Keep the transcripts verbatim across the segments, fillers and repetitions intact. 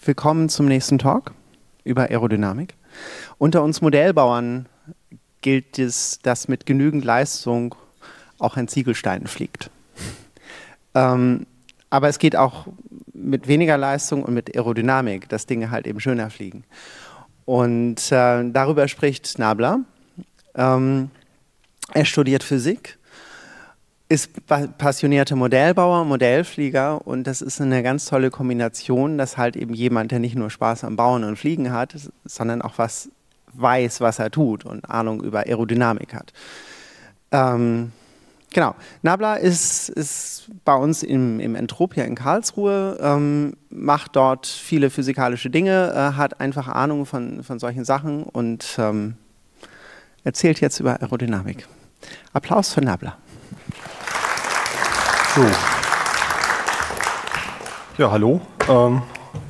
willkommen zum nächsten Talk über Aerodynamik. Unter uns Modellbauern gilt es, dass mit genügend Leistung auch ein Ziegelstein fliegt. ähm, aber es geht auch mit weniger Leistung und mit Aerodynamik, dass Dinge halt eben schöner fliegen. Und äh, darüber spricht Nabla. Ähm, er studiert Physik, ist passionierter Modellbauer, Modellflieger, und das ist eine ganz tolle Kombination, dass halt eben jemand, der nicht nur Spaß am Bauen und Fliegen hat, sondern auch was weiß, was er tut und Ahnung über Aerodynamik hat. Ähm, genau. Nabla ist, ist bei uns im, im Entropia in Karlsruhe, ähm, macht dort viele physikalische Dinge, äh, hat einfach Ahnung von, von solchen Sachen und ähm, erzählt jetzt über Aerodynamik. Applaus für Nabla. So. Ja, hallo. Ähm,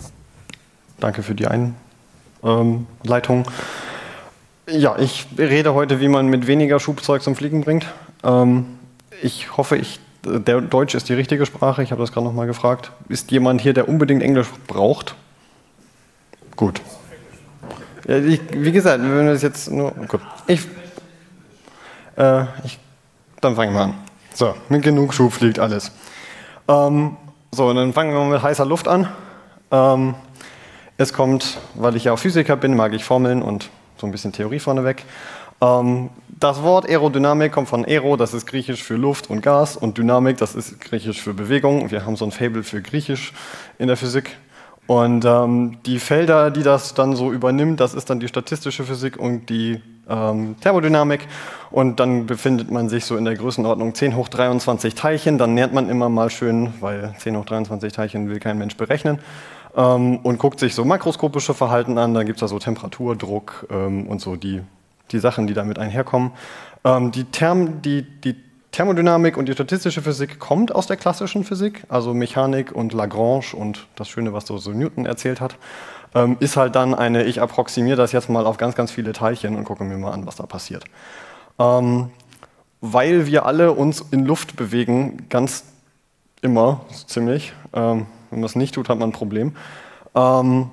danke für die Einleitung. Ja, ich rede heute, wie man mit weniger Schubzeug zum Fliegen bringt. Ähm, ich hoffe, ich, der Deutsch ist die richtige Sprache. Ich habe das gerade noch mal gefragt. Ist jemand hier, der unbedingt Englisch braucht? Gut. Ja, ich, wie gesagt, wenn wir das jetzt nur... Gut. Ich, äh, ich, dann fangen wir an. So, mit genug Schub fliegt alles. Ähm, so, und dann fangen wir mit heißer Luft an. Ähm, es kommt, weil ich ja auch Physiker bin, mag ich Formeln und so ein bisschen Theorie vorneweg. Ähm, das Wort Aerodynamik kommt von Aero, das ist griechisch für Luft und Gas, und Dynamik, das ist griechisch für Bewegung. Wir haben so ein Faible für griechisch in der Physik. Und ähm, die Felder, die das dann so übernimmt, das ist dann die statistische Physik und die ähm, Thermodynamik. Und dann befindet man sich so in der Größenordnung zehn hoch dreiundzwanzig Teilchen. Dann nähert man immer mal schön, weil zehn hoch dreiundzwanzig Teilchen will kein Mensch berechnen. Ähm, und guckt sich so makroskopische Verhalten an. Dann gibt es da so Temperatur, Druck ähm, und so die, die Sachen, die damit einherkommen. Ähm, die, Therm, die, die Thermodynamik und die statistische Physik kommt aus der klassischen Physik, also Mechanik und Lagrange und das Schöne, was so, so Newton erzählt hat, ähm, ist halt dann eine, ich approximiere das jetzt mal auf ganz, ganz viele Teilchen und gucke mir mal an, was da passiert. Ähm, weil wir alle uns in Luft bewegen, ganz immer, ziemlich, ähm, wenn man es nicht tut, hat man ein Problem, ähm,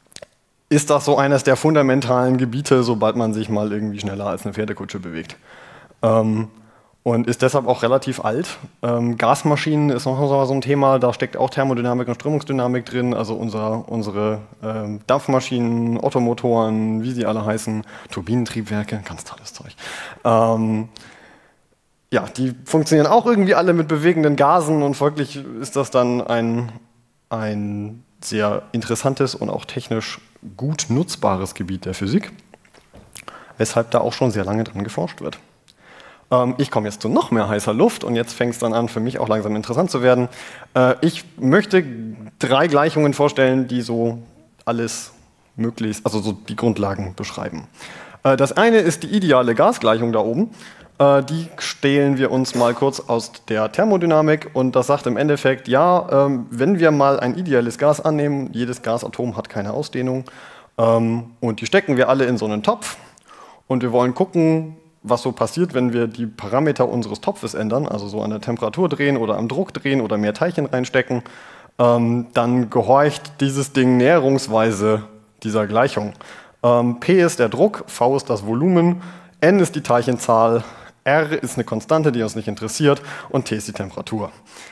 ist das so eines der fundamentalen Gebiete, sobald man sich mal irgendwie schneller als eine Pferdekutsche bewegt. Ähm, Und ist deshalb auch relativ alt. Ähm, Gasmaschinen ist noch so ein Thema, da steckt auch Thermodynamik und Strömungsdynamik drin, also unser, unsere ähm, Dampfmaschinen, Ottomotoren, wie sie alle heißen, Turbinentriebwerke, ganz tolles Zeug. Ähm, ja, die funktionieren auch irgendwie alle mit bewegenden Gasen und folglich ist das dann ein, ein sehr interessantes und auch technisch gut nutzbares Gebiet der Physik, weshalb da auch schon sehr lange dran geforscht wird. Ich komme jetzt zu noch mehr heißer Luft und jetzt fängt es dann an, für mich auch langsam interessant zu werden. Ich möchte drei Gleichungen vorstellen, die so alles möglichst, also so die Grundlagen beschreiben. Das eine ist die ideale Gasgleichung da oben. Die stehlen wir uns mal kurz aus der Thermodynamik und das sagt im Endeffekt, ja, wenn wir mal ein ideales Gas annehmen, jedes Gasatom hat keine Ausdehnung und die stecken wir alle in so einen Topf und wir wollen gucken, was so passiert, wenn wir die Parameter unseres Topfes ändern, also so an der Temperatur drehen oder am Druck drehen oder mehr Teilchen reinstecken, ähm, dann gehorcht dieses Ding näherungsweise dieser Gleichung. Ähm, P ist der Druck, V ist das Volumen, N ist die Teilchenzahl, R ist eine Konstante, die uns nicht interessiert, und T ist die Temperatur.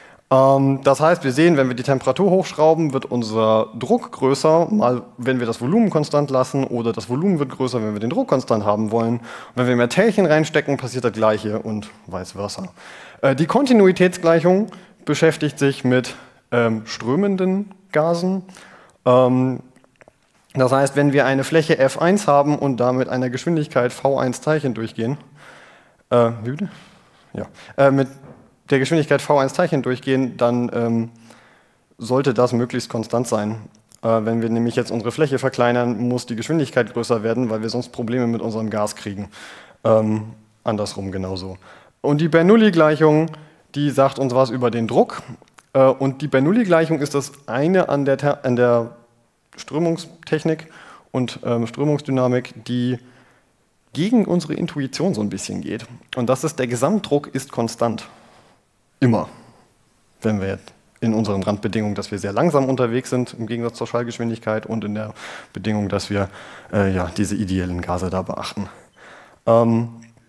Das heißt, wir sehen, wenn wir die Temperatur hochschrauben, wird unser Druck größer, mal wenn wir das Volumen konstant lassen, oder das Volumen wird größer, wenn wir den Druck konstant haben wollen. Und wenn wir mehr Teilchen reinstecken, passiert das Gleiche und vice versa. Die Kontinuitätsgleichung beschäftigt sich mit ähm, strömenden Gasen. Ähm, das heißt, wenn wir eine Fläche F eins haben und da mit einer Geschwindigkeit V eins Teilchen durchgehen, äh, wie bitte? Ja, äh, mit der Geschwindigkeit V eins Teilchen durchgehen, dann ähm, sollte das möglichst konstant sein. Äh, wenn wir nämlich jetzt unsere Fläche verkleinern, muss die Geschwindigkeit größer werden, weil wir sonst Probleme mit unserem Gas kriegen. Ähm, andersrum genauso. Und die Bernoulli-Gleichung, die sagt uns was über den Druck. Äh, und die Bernoulli-Gleichung ist das eine an der, an der Strömungstechnik und ähm, Strömungsdynamik, die gegen unsere Intuition so ein bisschen geht. Und das ist, der Gesamtdruck ist konstant. Immer. Wenn wir jetzt in unseren Randbedingungen, dass wir sehr langsam unterwegs sind, im Gegensatz zur Schallgeschwindigkeit, und in der Bedingung, dass wir äh, ja, diese ideellen Gase da beachten. Ähm,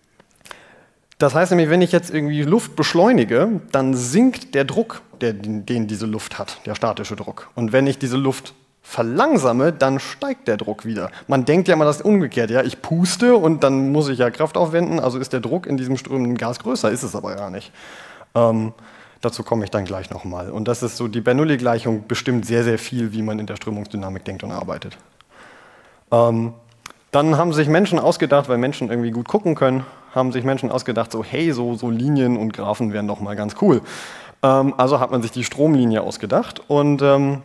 das heißt nämlich, wenn ich jetzt irgendwie Luft beschleunige, dann sinkt der Druck, der, den diese Luft hat, der statische Druck. Und wenn ich diese Luft verlangsame, dann steigt der Druck wieder. Man denkt ja mal, das ist umgekehrt. Ja? Ich puste und dann muss ich ja Kraft aufwenden, also ist der Druck in diesem strömenden Gas größer, ist es aber gar nicht. Ähm, dazu komme ich dann gleich nochmal. Und das ist so, die Bernoulli-Gleichung bestimmt sehr, sehr viel, wie man in der Strömungsdynamik denkt und arbeitet. Ähm, dann haben sich Menschen ausgedacht, weil Menschen irgendwie gut gucken können, haben sich Menschen ausgedacht, so hey, so, so Linien und Graphen wären doch mal ganz cool. Ähm, also hat man sich die Stromlinie ausgedacht und ähm,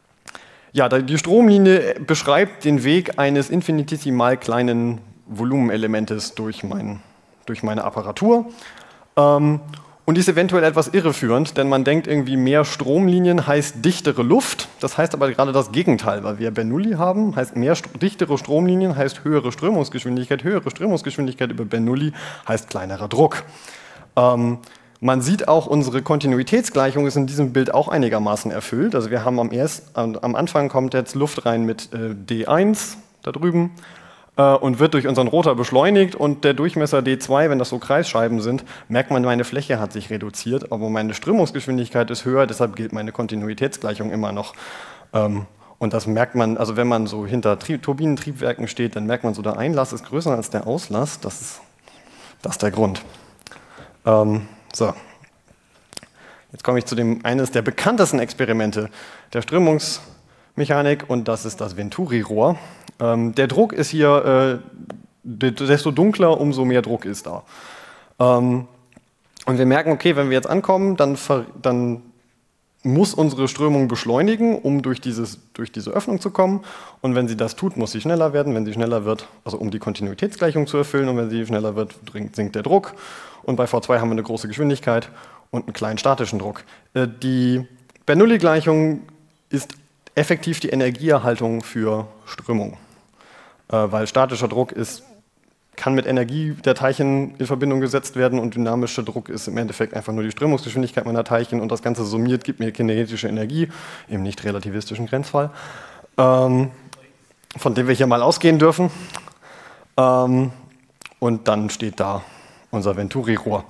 ja, die Stromlinie beschreibt den Weg eines infinitesimal kleinen Volumenelementes durch, mein, durch meine Apparatur. Ähm, und die ist eventuell etwas irreführend, denn man denkt irgendwie, mehr Stromlinien heißt dichtere Luft. Das heißt aber gerade das Gegenteil, weil wir Bernoulli haben, heißt mehr st- dichtere Stromlinien heißt höhere Strömungsgeschwindigkeit. Höhere Strömungsgeschwindigkeit über Bernoulli heißt kleinerer Druck. Ähm, Man sieht auch, unsere Kontinuitätsgleichung ist in diesem Bild auch einigermaßen erfüllt. Also wir haben am, erst, am Anfang kommt jetzt Luft rein mit äh, D eins da drüben äh, und wird durch unseren Rotor beschleunigt, und der Durchmesser D zwei, wenn das so Kreisscheiben sind, merkt man, meine Fläche hat sich reduziert, aber meine Strömungsgeschwindigkeit ist höher, deshalb gilt meine Kontinuitätsgleichung immer noch. Ähm, und das merkt man, also wenn man so hinter Tri- Turbinentriebwerken steht, dann merkt man so, der Einlass ist größer als der Auslass. Das ist, das ist der Grund. Ähm, So, jetzt komme ich zu dem eines der bekanntesten Experimente der Strömungsmechanik, und das ist das Venturi-Rohr. Ähm, der Druck ist hier, äh, desto dunkler, umso mehr Druck ist da. Ähm, und wir merken, okay, wenn wir jetzt ankommen, dann, dann muss unsere Strömung beschleunigen, um durch, dieses, durch diese Öffnung zu kommen. Und wenn sie das tut, muss sie schneller werden. Wenn sie schneller wird, also um die Kontinuitätsgleichung zu erfüllen, und wenn sie schneller wird, sinkt der Druck. Und bei V zwei haben wir eine große Geschwindigkeit und einen kleinen statischen Druck. Die Bernoulli-Gleichung ist effektiv die Energieerhaltung für Strömung, weil statischer Druck ist, kann mit Energie der Teilchen in Verbindung gesetzt werden, und dynamischer Druck ist im Endeffekt einfach nur die Strömungsgeschwindigkeit meiner Teilchen, und das Ganze summiert gibt mir kinetische Energie im nicht relativistischen Grenzfall, ähm, von dem wir hier mal ausgehen dürfen. Ähm, und dann steht da unser Venturi-Rohr.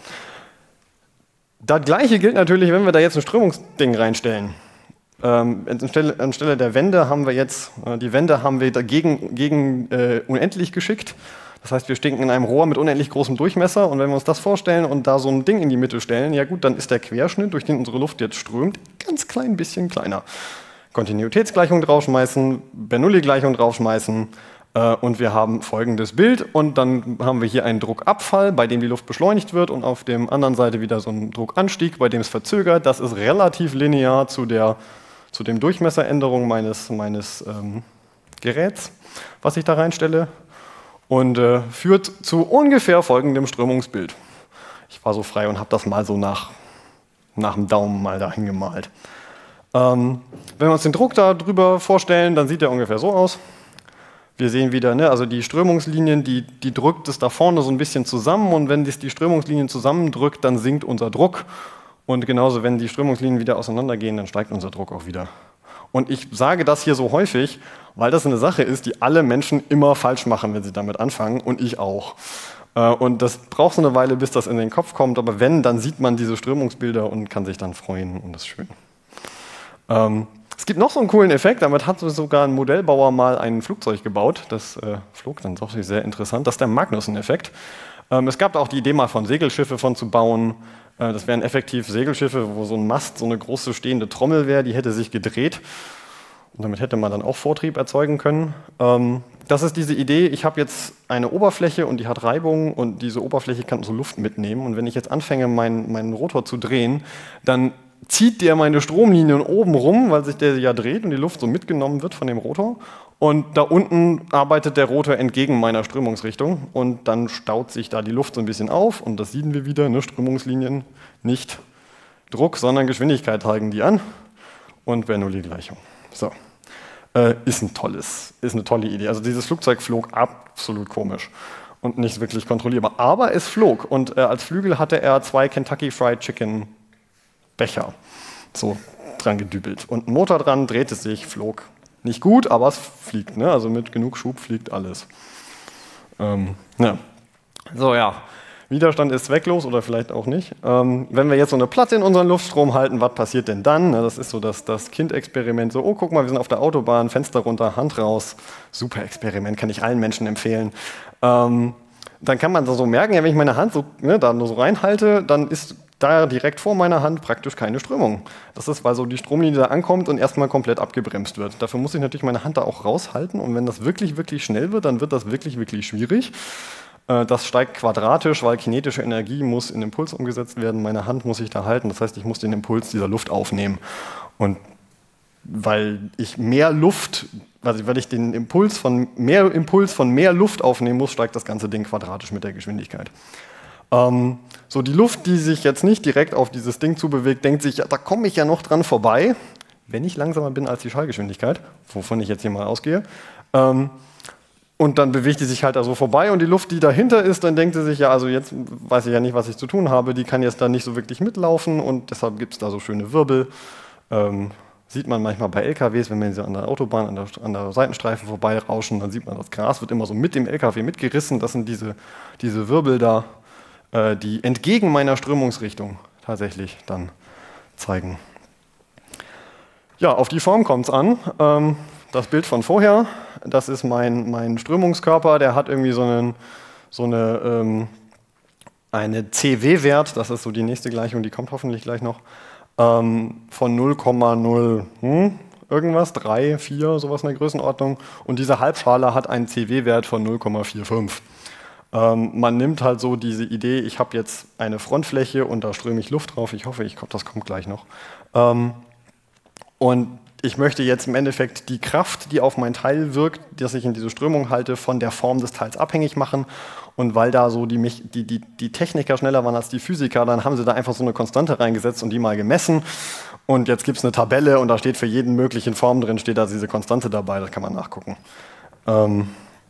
Das Gleiche gilt natürlich, wenn wir da jetzt ein Strömungsding reinstellen. Ähm, anstelle, anstelle der Wände haben wir jetzt, äh, die Wände haben wir dagegen, gegen äh, unendlich geschickt. Das heißt, wir stecken in einem Rohr mit unendlich großem Durchmesser, und wenn wir uns das vorstellen und da so ein Ding in die Mitte stellen, ja gut, dann ist der Querschnitt, durch den unsere Luft jetzt strömt, ganz klein bisschen kleiner. Kontinuitätsgleichung draufschmeißen, Bernoulli-Gleichung draufschmeißen, äh, und wir haben folgendes Bild, und dann haben wir hier einen Druckabfall, bei dem die Luft beschleunigt wird, und auf der anderen Seite wieder so einen Druckanstieg, bei dem es verzögert. Das ist relativ linear zu der zu dem Durchmesseränderung meines, meines ähm, Geräts, was ich da reinstelle, und äh, führt zu ungefähr folgendem Strömungsbild. Ich war so frei und habe das mal so nach, nach dem Daumen mal dahin gemalt. Ähm, wenn wir uns den Druck da drüber vorstellen, dann sieht der ungefähr so aus. Wir sehen wieder, ne, also die Strömungslinien, die, die drückt es da vorne so ein bisschen zusammen, und wenn das die Strömungslinien zusammendrückt, dann sinkt unser Druck. Und genauso, wenn die Strömungslinien wieder auseinandergehen, dann steigt unser Druck auch wieder. Und ich sage das hier so häufig, weil das eine Sache ist, die alle Menschen immer falsch machen, wenn sie damit anfangen, und ich auch. Und das braucht so eine Weile, bis das in den Kopf kommt, aber wenn, dann sieht man diese Strömungsbilder und kann sich dann freuen, und das ist schön. Ähm, es gibt noch so einen coolen Effekt, damit hat sogar ein Modellbauer mal ein Flugzeug gebaut, das äh, flog dann doch sehr interessant, das ist der Magnussen-Effekt. Ähm, es gab auch die Idee mal von Segelschiffe von zu bauen. Das wären effektiv Segelschiffe, wo so ein Mast, so eine große stehende Trommel wäre, die hätte sich gedreht. Und damit hätte man dann auch Vortrieb erzeugen können. Das ist diese Idee, ich habe jetzt eine Oberfläche und die hat Reibung, und diese Oberfläche kann so Luft mitnehmen. Und wenn ich jetzt anfange, meinen, meinen Rotor zu drehen, dann zieht der meine Stromlinien oben rum, weil sich der ja dreht und die Luft so mitgenommen wird von dem Rotor. Und da unten arbeitet der Rotor entgegen meiner Strömungsrichtung, und dann staut sich da die Luft so ein bisschen auf, und das sehen wir wieder, ne, Strömungslinien, nicht Druck, sondern Geschwindigkeit zeigen die an, und Bernoulli-Gleichung. So, äh, ist ein tolles, ist eine tolle Idee. Also dieses Flugzeug flog absolut komisch und nicht wirklich kontrollierbar, aber es flog, und äh, als Flügel hatte er zwei Kentucky Fried Chicken Becher. So, dran gedübelt. Und ein Motor dran, drehte sich, flog. Nicht gut, aber es fliegt. Ne? Also mit genug Schub fliegt alles. Ähm, ja. So, ja. Widerstand ist zwecklos oder vielleicht auch nicht. Ähm, wenn wir jetzt so eine Platte in unseren Luftstrom halten, was passiert denn dann? Das ist so das, das Kind-Experiment. So, oh, guck mal, wir sind auf der Autobahn, Fenster runter, Hand raus. Super Experiment, kann ich allen Menschen empfehlen. Ähm, dann kann man so merken, ja, wenn ich meine Hand so, ne, da nur so reinhalte, dann ist da direkt vor meiner Hand praktisch keine Strömung. Das ist, weil so die Stromlinie da ankommt und erstmal komplett abgebremst wird. Dafür muss ich natürlich meine Hand da auch raushalten. Und wenn das wirklich, wirklich schnell wird, dann wird das wirklich, wirklich schwierig. Das steigt quadratisch, weil kinetische Energie muss in Impuls umgesetzt werden. Meine Hand muss ich da halten. Das heißt, ich muss den Impuls dieser Luft aufnehmen. Und weil ich mehr Luft, also weil ich den Impuls von mehr Impuls von mehr Luft aufnehmen muss, steigt das ganze Ding quadratisch mit der Geschwindigkeit. Ähm, so die Luft, die sich jetzt nicht direkt auf dieses Ding zubewegt, denkt sich, ja, da komme ich ja noch dran vorbei, wenn ich langsamer bin als die Schallgeschwindigkeit, wovon ich jetzt hier mal ausgehe. Ähm, Und dann bewegt die sich halt da so vorbei und die Luft, die dahinter ist, dann denkt sie sich, ja, also jetzt weiß ich ja nicht, was ich zu tun habe, die kann jetzt da nicht so wirklich mitlaufen und deshalb gibt es da so schöne Wirbel. Ähm, sieht man manchmal bei L K Ws, wenn wir so an der Autobahn, an der, an der Seitenstreifen vorbeirauschen, dann sieht man, das Gras wird immer so mit dem L K W mitgerissen. Das sind diese, diese Wirbel da, äh, die entgegen meiner Strömungsrichtung tatsächlich dann zeigen. Ja, auf die Form kommt es an. Ähm, Das Bild von vorher, das ist mein, mein Strömungskörper, der hat irgendwie so, einen, so eine, ähm, eine C W-Wert, das ist so die nächste Gleichung, die kommt hoffentlich gleich noch, ähm, von null Komma null hm, irgendwas, drei, vier, sowas in der Größenordnung. Und diese Halbschale hat einen C W-Wert von null Komma fünfundvierzig. Ähm, man nimmt halt so diese Idee, ich habe jetzt eine Frontfläche und da ströme ich Luft drauf, ich hoffe, ich, das kommt gleich noch. Ähm, und ich möchte jetzt im Endeffekt die Kraft, die auf mein Teil wirkt, dass ich in diese Strömung halte, von der Form des Teils abhängig machen. Und weil da so die, die, die, die Techniker schneller waren als die Physiker, dann haben sie da einfach so eine Konstante reingesetzt und die mal gemessen. Und jetzt gibt es eine Tabelle und da steht für jeden möglichen Form drin, steht da diese Konstante dabei, das kann man nachgucken. Ähm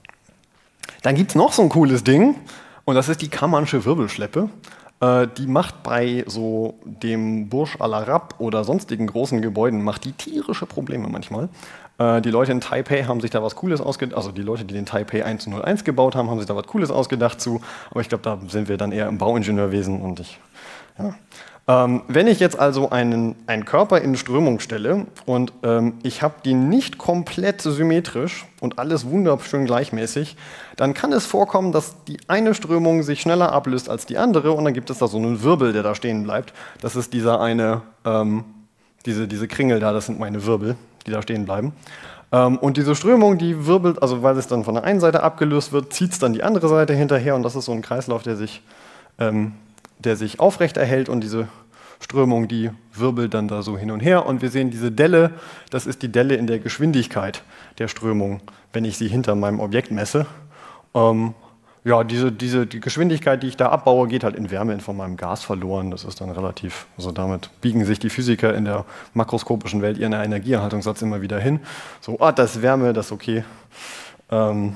Dann gibt es noch so ein cooles Ding und das ist die Kammernsche Wirbelschleppe. Die macht bei so dem Burj Al Arab oder sonstigen großen Gebäuden macht die tierische Probleme manchmal. Die Leute in Taipei haben sich da was Cooles ausgedacht, also die Leute, die den Taipei eins null eins gebaut haben, haben sich da was Cooles ausgedacht zu. Aber ich glaube, da sind wir dann eher im Bauingenieurwesen und ich. Ja. Ähm, wenn ich jetzt also einen, einen Körper in Strömung stelle und ähm, ich habe die nicht komplett symmetrisch und alles wunderschön gleichmäßig, dann kann es vorkommen, dass die eine Strömung sich schneller ablöst als die andere und dann gibt es da so einen Wirbel, der da stehen bleibt. Das ist dieser eine, ähm, diese, diese Kringel da, das sind meine Wirbel, die da stehen bleiben. Ähm, und diese Strömung, die wirbelt, also weil es dann von der einen Seite abgelöst wird, zieht es dann die andere Seite hinterher und das ist so ein Kreislauf, der sich ähm, der sich aufrecht erhält und diese Strömung, die wirbelt dann da so hin und her und wir sehen diese Delle, das ist die Delle in der Geschwindigkeit der Strömung, wenn ich sie hinter meinem Objekt messe. Ähm, ja, diese, diese, die Geschwindigkeit, die ich da abbaue, geht halt in Wärme von meinem Gas verloren, das ist dann relativ, also damit biegen sich die Physiker in der makroskopischen Welt ihren Energieerhaltungssatz immer wieder hin. So, ah, das ist Wärme, das ist okay. Ähm,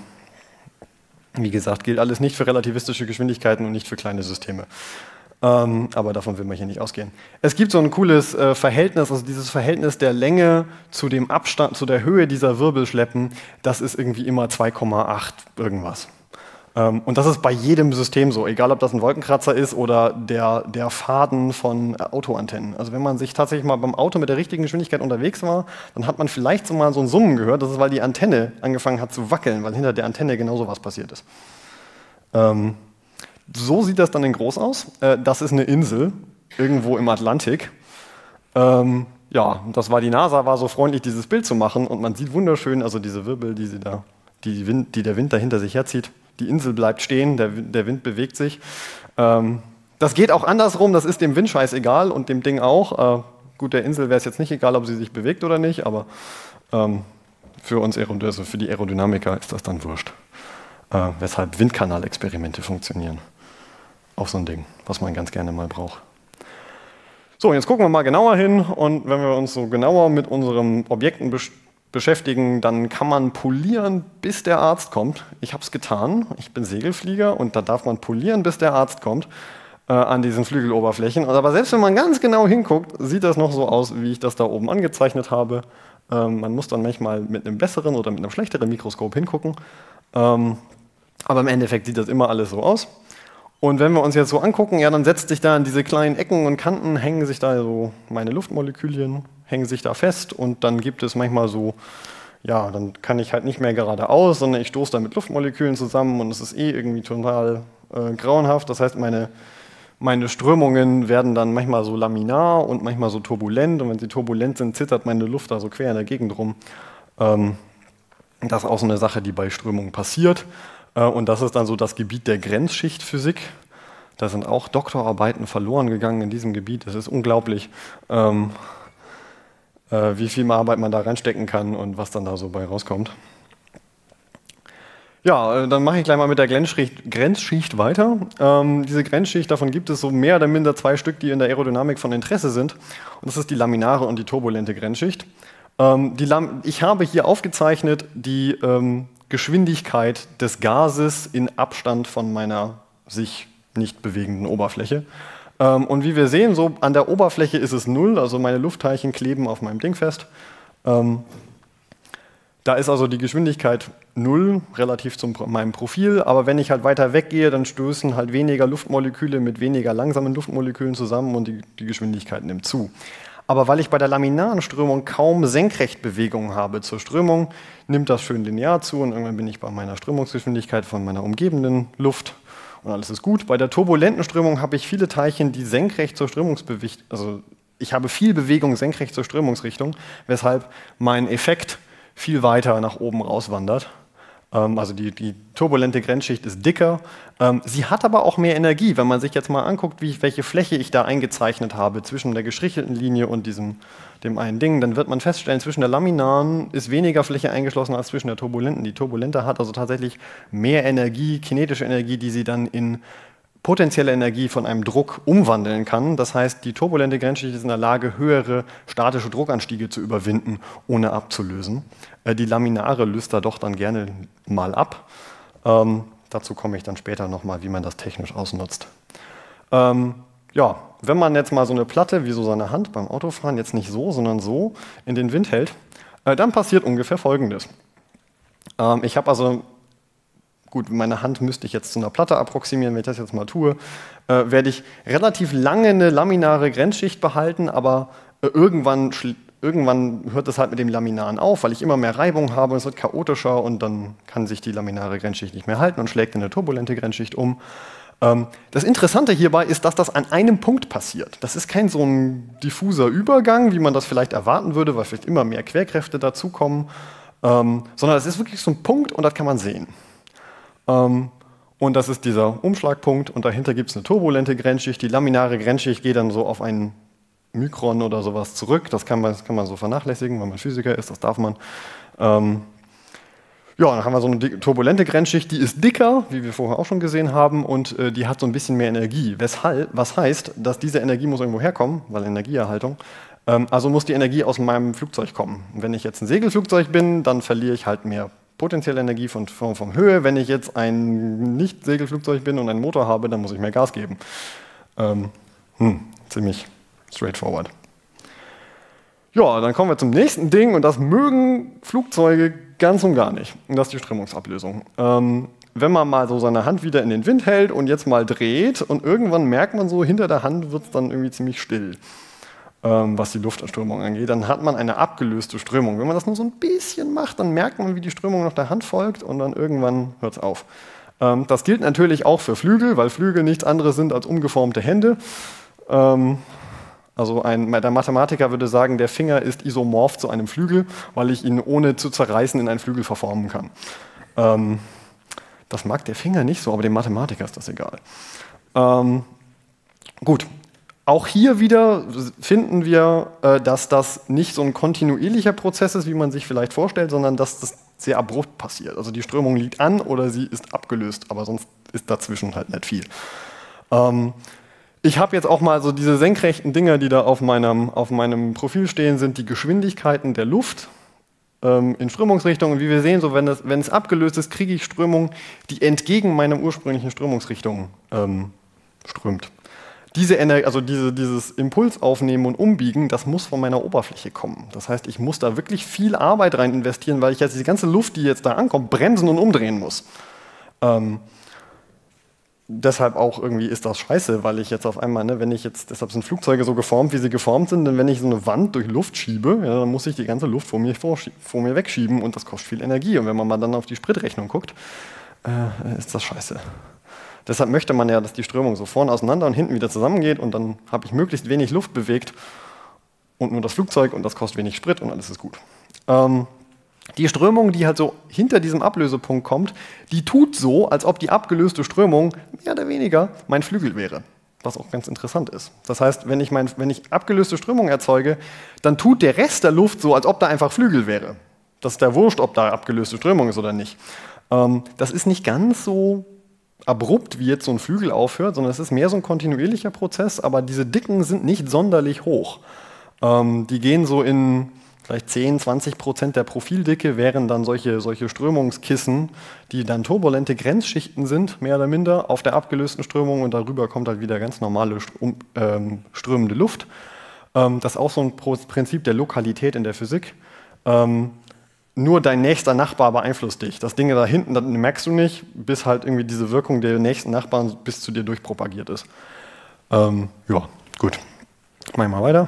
wie gesagt, gilt alles nicht für relativistische Geschwindigkeiten und nicht für kleine Systeme. Ähm, aber davon will man hier nicht ausgehen. Es gibt so ein cooles äh, Verhältnis, also dieses Verhältnis der Länge zu dem Abstand, zu der Höhe dieser Wirbelschleppen, das ist irgendwie immer zwei Komma acht irgendwas. Ähm, und das ist bei jedem System so, egal ob das ein Wolkenkratzer ist oder der, der Faden von äh, Autoantennen. Also wenn man sich tatsächlich mal beim Auto mit der richtigen Geschwindigkeit unterwegs war, dann hat man vielleicht so mal so ein Summen gehört, das ist, weil die Antenne angefangen hat zu wackeln, weil hinter der Antenne genau so was passiert ist. Ähm, So sieht das dann in groß aus. Das ist eine Insel, irgendwo im Atlantik. Ähm, ja, das war die NASA, war so freundlich, dieses Bild zu machen. Und man sieht wunderschön, also diese Wirbel, die, sie da, die, Wind, die der Wind da hinter sich herzieht. Die Insel bleibt stehen, der, der Wind bewegt sich. Ähm, das geht auch andersrum, das ist dem Wind scheißegal und dem Ding auch. Äh, gut, der Insel wäre es jetzt nicht egal, ob sie sich bewegt oder nicht, aber ähm, für uns, also für die Aerodynamiker ist das dann wurscht. Äh, weshalb Windkanalexperimente funktionieren. Auch so ein Ding, was man ganz gerne mal braucht. So, jetzt gucken wir mal genauer hin und wenn wir uns so genauer mit unseren Objekten besch beschäftigen, dann kann man polieren, bis der Arzt kommt. Ich habe es getan, ich bin Segelflieger und da darf man polieren, bis der Arzt kommt. äh, an diesen Flügeloberflächen. Aber selbst wenn man ganz genau hinguckt, sieht das noch so aus, wie ich das da oben angezeichnet habe. Ähm, man muss dann manchmal mit einem besseren oder mit einem schlechteren Mikroskop hingucken. Ähm, aber im Endeffekt sieht das immer alles so aus. Und wenn wir uns jetzt so angucken, ja, dann setzt sich da an diese kleinen Ecken und Kanten, hängen sich da so meine Luftmolekülchen, hängen sich da fest und dann gibt es manchmal so, ja, dann kann ich halt nicht mehr geradeaus, sondern ich stoße da mit Luftmolekülen zusammen und es ist eh irgendwie total äh, grauenhaft. Das heißt, meine, meine Strömungen werden dann manchmal so laminar und manchmal so turbulent und wenn sie turbulent sind, zittert meine Luft da so quer in der Gegend rum. Ähm, das ist auch so eine Sache, die bei Strömungen passiert. Und das ist dann so das Gebiet der Grenzschichtphysik. Da sind auch Doktorarbeiten verloren gegangen in diesem Gebiet. Es ist unglaublich, ähm, äh, wie viel Arbeit man da reinstecken kann und was dann da so bei rauskommt. Ja, dann mache ich gleich mal mit der Grenzschicht, Grenzschicht weiter. Ähm, diese Grenzschicht, davon gibt es so mehr oder minder zwei Stück, die in der Aerodynamik von Interesse sind. Und das ist die laminare und die turbulente Grenzschicht. Ähm, die Lam ich habe hier aufgezeichnet die ähm, Geschwindigkeit des Gases in Abstand von meiner sich nicht bewegenden Oberfläche. Ähm, und wie wir sehen, so an der Oberfläche ist es null, also meine Luftteilchen kleben auf meinem Ding fest. Ähm, da ist also die Geschwindigkeit null relativ zu meinem Profil, aber wenn ich halt weiter weggehe, dann stößen halt weniger Luftmoleküle mit weniger langsamen Luftmolekülen zusammen und die, die Geschwindigkeit nimmt zu. Aber weil ich bei der laminaren Strömung kaum Senkrechtbewegungen habe zur Strömung, nimmt das schön linear zu und irgendwann bin ich bei meiner Strömungsgeschwindigkeit von meiner umgebenden Luft und alles ist gut. Bei der turbulenten Strömung habe ich viele Teilchen, die senkrecht zur Strömungsbewegung, also ich habe viel Bewegung senkrecht zur Strömungsrichtung, weshalb mein Effekt viel weiter nach oben rauswandert. Also die, die turbulente Grenzschicht ist dicker. Sie hat aber auch mehr Energie. Wenn man sich jetzt mal anguckt, wie, welche Fläche ich da eingezeichnet habe zwischen der gestrichelten Linie und diesem, dem einen Ding, dann wird man feststellen, zwischen der laminaren ist weniger Fläche eingeschlossen als zwischen der turbulenten. Die turbulente hat also tatsächlich mehr Energie, kinetische Energie, die sie dann in potenzielle Energie von einem Druck umwandeln kann. Das heißt, die turbulente Grenzschicht ist in der Lage, höhere statische Druckanstiege zu überwinden, ohne abzulösen. Äh, die laminare löst da doch dann gerne mal ab. Ähm, dazu komme ich dann später nochmal, wie man das technisch ausnutzt. Ähm, ja, wenn man jetzt mal so eine Platte, wie so seine Hand beim Autofahren, jetzt nicht so, sondern so in den Wind hält, äh, dann passiert ungefähr Folgendes. Ähm, ich habe also Gut, meine Hand müsste ich jetzt zu einer Platte approximieren, wenn ich das jetzt mal tue, äh, werde ich relativ lange eine laminare Grenzschicht behalten, aber äh, irgendwann, irgendwann hört es halt mit dem Laminaren auf, weil ich immer mehr Reibung habe, es wird chaotischer und dann kann sich die laminare Grenzschicht nicht mehr halten und schlägt in eine turbulente Grenzschicht um. Ähm, das Interessante hierbei ist, dass das an einem Punkt passiert. Das ist kein so ein diffuser Übergang, wie man das vielleicht erwarten würde, weil vielleicht immer mehr Querkräfte dazukommen, ähm, sondern es ist wirklich so ein Punkt und das kann man sehen. Um, und das ist dieser Umschlagpunkt und dahinter gibt es eine turbulente Grenzschicht. Die laminare Grenzschicht geht dann so auf einen Mikron oder sowas zurück. Das kann man, das kann man so vernachlässigen, wenn man Physiker ist, das darf man. Um, ja, dann haben wir so eine turbulente Grenzschicht, die ist dicker, wie wir vorher auch schon gesehen haben, und äh, die hat so ein bisschen mehr Energie. Weshalb, was heißt, dass diese Energie muss irgendwo herkommen, weil Energieerhaltung. Ähm, also muss die Energie aus meinem Flugzeug kommen. Und wenn ich jetzt ein Segelflugzeug bin, dann verliere ich halt mehr potenzielle Energie von, von, von Höhe. Wenn ich jetzt ein Nicht-Segelflugzeug bin und einen Motor habe, dann muss ich mehr Gas geben. Ähm, hm, ziemlich straightforward. Ja, dann kommen wir zum nächsten Ding und das mögen Flugzeuge ganz und gar nicht. Und das ist die Strömungsablösung. Ähm, wenn man mal so seine Hand wieder in den Wind hält und jetzt mal dreht und irgendwann merkt man so, hinter der Hand wird es dann irgendwie ziemlich still, was die Luftströmung angeht, dann hat man eine abgelöste Strömung. Wenn man das nur so ein bisschen macht, dann merkt man, wie die Strömung noch der Hand folgt und dann irgendwann hört es auf. Das gilt natürlich auch für Flügel, weil Flügel nichts anderes sind als umgeformte Hände. Also ein, der Mathematiker würde sagen, der Finger ist isomorph zu einem Flügel, weil ich ihn ohne zu zerreißen in einen Flügel verformen kann. Das mag der Finger nicht so, aber dem Mathematiker ist das egal. Gut. Auch hier wieder finden wir, dass das nicht so ein kontinuierlicher Prozess ist, wie man sich vielleicht vorstellt, sondern dass das sehr abrupt passiert. Also die Strömung liegt an oder sie ist abgelöst, aber sonst ist dazwischen halt nicht viel. Ich habe jetzt auch mal so diese senkrechten Dinger, die da auf meinem, auf meinem Profil stehen, sind die Geschwindigkeiten der Luft in Strömungsrichtungen. Wie wir sehen, so wenn, das, wenn es abgelöst ist, kriege ich Strömungen, die entgegen meiner ursprünglichen Strömungsrichtung ähm, strömt. Diese Ener also diese, dieses Impuls aufnehmen und umbiegen, das muss von meiner Oberfläche kommen. Das heißt, ich muss da wirklich viel Arbeit rein investieren, weil ich jetzt die ganze Luft, die jetzt da ankommt, bremsen und umdrehen muss. Ähm, deshalb auch irgendwie ist das scheiße, weil ich jetzt auf einmal, ne, wenn ich jetzt, deshalb sind Flugzeuge so geformt, wie sie geformt sind, denn wenn ich so eine Wand durch Luft schiebe, ja, dann muss ich die ganze Luft vor mir, vor, vor mir wegschieben und das kostet viel Energie. Und wenn man mal dann auf die Spritrechnung guckt, äh, ist das scheiße. Deshalb möchte man ja, dass die Strömung so vorne auseinander und hinten wieder zusammengeht und dann habe ich möglichst wenig Luft bewegt und nur das Flugzeug und das kostet wenig Sprit und alles ist gut. Ähm, Die Strömung, die halt so hinter diesem Ablösepunkt kommt, die tut so, als ob die abgelöste Strömung mehr oder weniger mein Flügel wäre, was auch ganz interessant ist. Das heißt, wenn ich, mein, wenn ich abgelöste Strömung erzeuge, dann tut der Rest der Luft so, als ob da einfach Flügel wäre. Das ist der Wurscht, ob da abgelöste Strömung ist oder nicht. Ähm, das ist nicht ganz so abrupt, wie jetzt so ein Flügel aufhört, sondern es ist mehr so ein kontinuierlicher Prozess, aber diese Dicken sind nicht sonderlich hoch. Ähm, die gehen so in vielleicht zehn, zwanzig Prozent der Profildicke wären dann solche, solche Strömungskissen, die dann turbulente Grenzschichten sind, mehr oder minder, auf der abgelösten Strömung und darüber kommt halt wieder ganz normale Strom, ähm, strömende Luft. Ähm, das ist auch so ein Prinzip der Lokalität in der Physik. Ähm, nur dein nächster Nachbar beeinflusst dich. Das Ding da hinten, das merkst du nicht, bis halt irgendwie diese Wirkung der nächsten Nachbarn bis zu dir durchpropagiert ist. Ähm, ja, gut. Machen wir mal weiter.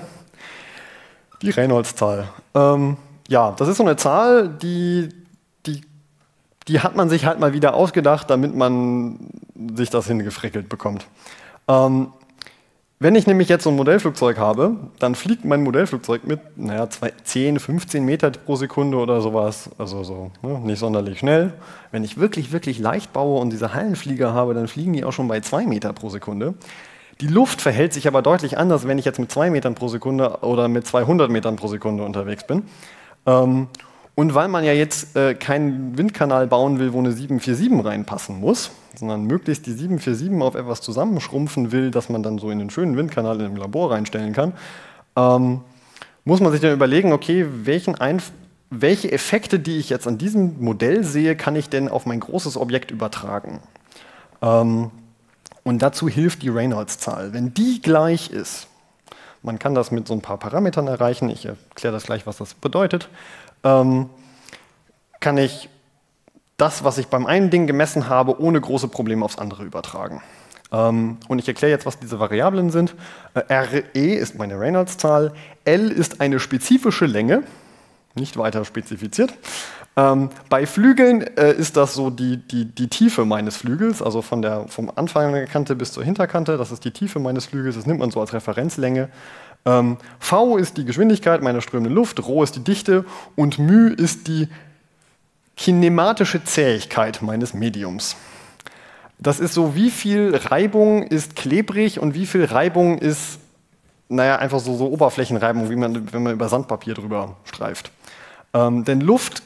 Die Reynolds-Zahl. Ähm, ja, das ist so eine Zahl, die, die, die hat man sich halt mal wieder ausgedacht, damit man sich das hingefrickelt bekommt. Ähm, wenn ich nämlich jetzt so ein Modellflugzeug habe, dann fliegt mein Modellflugzeug mit naja, zehn, fünfzehn Meter pro Sekunde oder sowas, also so ne, nicht sonderlich schnell. Wenn ich wirklich, wirklich leicht baue und diese Hallenflieger habe, dann fliegen die auch schon bei zwei Meter pro Sekunde. Die Luft verhält sich aber deutlich anders, wenn ich jetzt mit zwei Metern pro Sekunde oder mit zweihundert Metern pro Sekunde unterwegs bin. Ähm, und weil man ja jetzt äh, keinen Windkanal bauen will, wo eine sieben vier sieben reinpassen muss, sondern möglichst die sieben vier sieben auf etwas zusammenschrumpfen will, dass man dann so in den schönen Windkanal im Labor reinstellen kann, ähm, muss man sich dann überlegen, okay, welchen Einf welche Effekte, die ich jetzt an diesem Modell sehe, kann ich denn auf mein großes Objekt übertragen? Ähm, Und dazu hilft die Reynolds-Zahl. Wenn die gleich ist, man kann das mit so ein paar Parametern erreichen, ich erkläre das gleich, was das bedeutet, ähm, kann ich das, was ich beim einen Ding gemessen habe, ohne große Probleme aufs andere übertragen. Ähm, und ich erkläre jetzt, was diese Variablen sind. Äh, R E ist meine Reynolds-Zahl, L ist eine spezifische Länge, nicht weiter spezifiziert. Ähm, bei Flügeln äh, ist das so die, die, die Tiefe meines Flügels, also von der, vom Anfang der Kante bis zur Hinterkante, das ist die Tiefe meines Flügels, das nimmt man so als Referenzlänge. Ähm, V ist die Geschwindigkeit meiner strömenden Luft, Rho ist die Dichte und μ ist die kinematische Zähigkeit meines Mediums. Das ist so, wie viel Reibung ist klebrig und wie viel Reibung ist, naja, einfach so, so Oberflächenreibung, wie man, wenn man über Sandpapier drüber streift. Ähm, denn Luft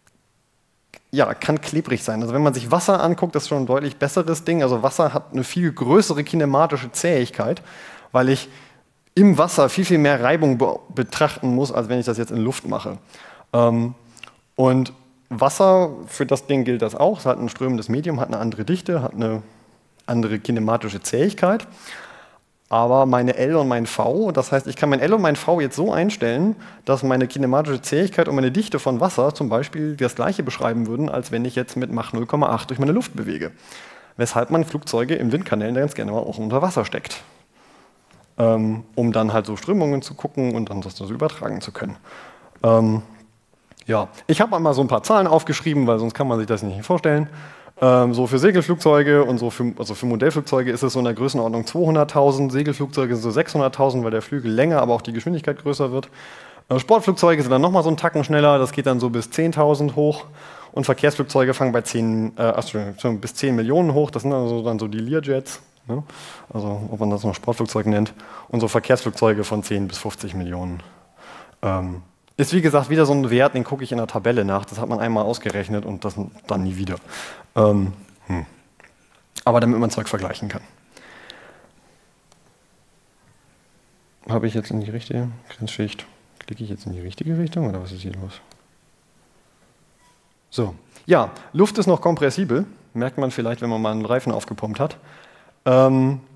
ja, kann klebrig sein. Also wenn man sich Wasser anguckt, das ist schon ein deutlich besseres Ding. Also Wasser hat eine viel größere kinematische Zähigkeit, weil ich im Wasser viel, viel mehr Reibung be betrachten muss, als wenn ich das jetzt in Luft mache. Ähm, und Wasser, für das Ding gilt das auch. Es hat ein strömendes Medium, hat eine andere Dichte, hat eine andere kinematische Zähigkeit. Aber meine L und mein V, das heißt, ich kann mein L und mein V jetzt so einstellen, dass meine kinematische Zähigkeit und meine Dichte von Wasser zum Beispiel das gleiche beschreiben würden, als wenn ich jetzt mit Mach null Komma acht durch meine Luft bewege. Weshalb man Flugzeuge in Windkanälen ganz gerne mal auch unter Wasser steckt, ähm, um dann halt so Strömungen zu gucken und dann das so übertragen zu können. Ähm, ja, ich habe einmal so ein paar Zahlen aufgeschrieben, weil sonst kann man sich das nicht vorstellen. Ähm, so für Segelflugzeuge und so für, also für Modellflugzeuge ist es so in der Größenordnung zweihunderttausend, Segelflugzeuge sind so sechshunderttausend, weil der Flügel länger, aber auch die Geschwindigkeit größer wird. Äh, Sportflugzeuge sind dann nochmal so einen Tacken schneller, das geht dann so bis zehntausend hoch und Verkehrsflugzeuge fangen bei zehn, äh, also bis zehn Millionen hoch, das sind also dann so die Learjets, ne? Also ob man das noch Sportflugzeug nennt, und so Verkehrsflugzeuge von zehn bis fünfzig Millionen. Ähm, Ist wie gesagt wieder so ein Wert, den gucke ich in der Tabelle nach. Das hat man einmal ausgerechnet und das dann nie wieder. Ähm, hm. Aber damit man Zeug vergleichen kann. Habe ich jetzt in die richtige Grenzschicht? Klicke ich jetzt in die richtige Richtung oder was ist hier los? So, ja, Luft ist noch kompressibel. Merkt man vielleicht, wenn man mal einen Reifen aufgepumpt hat. Ähm,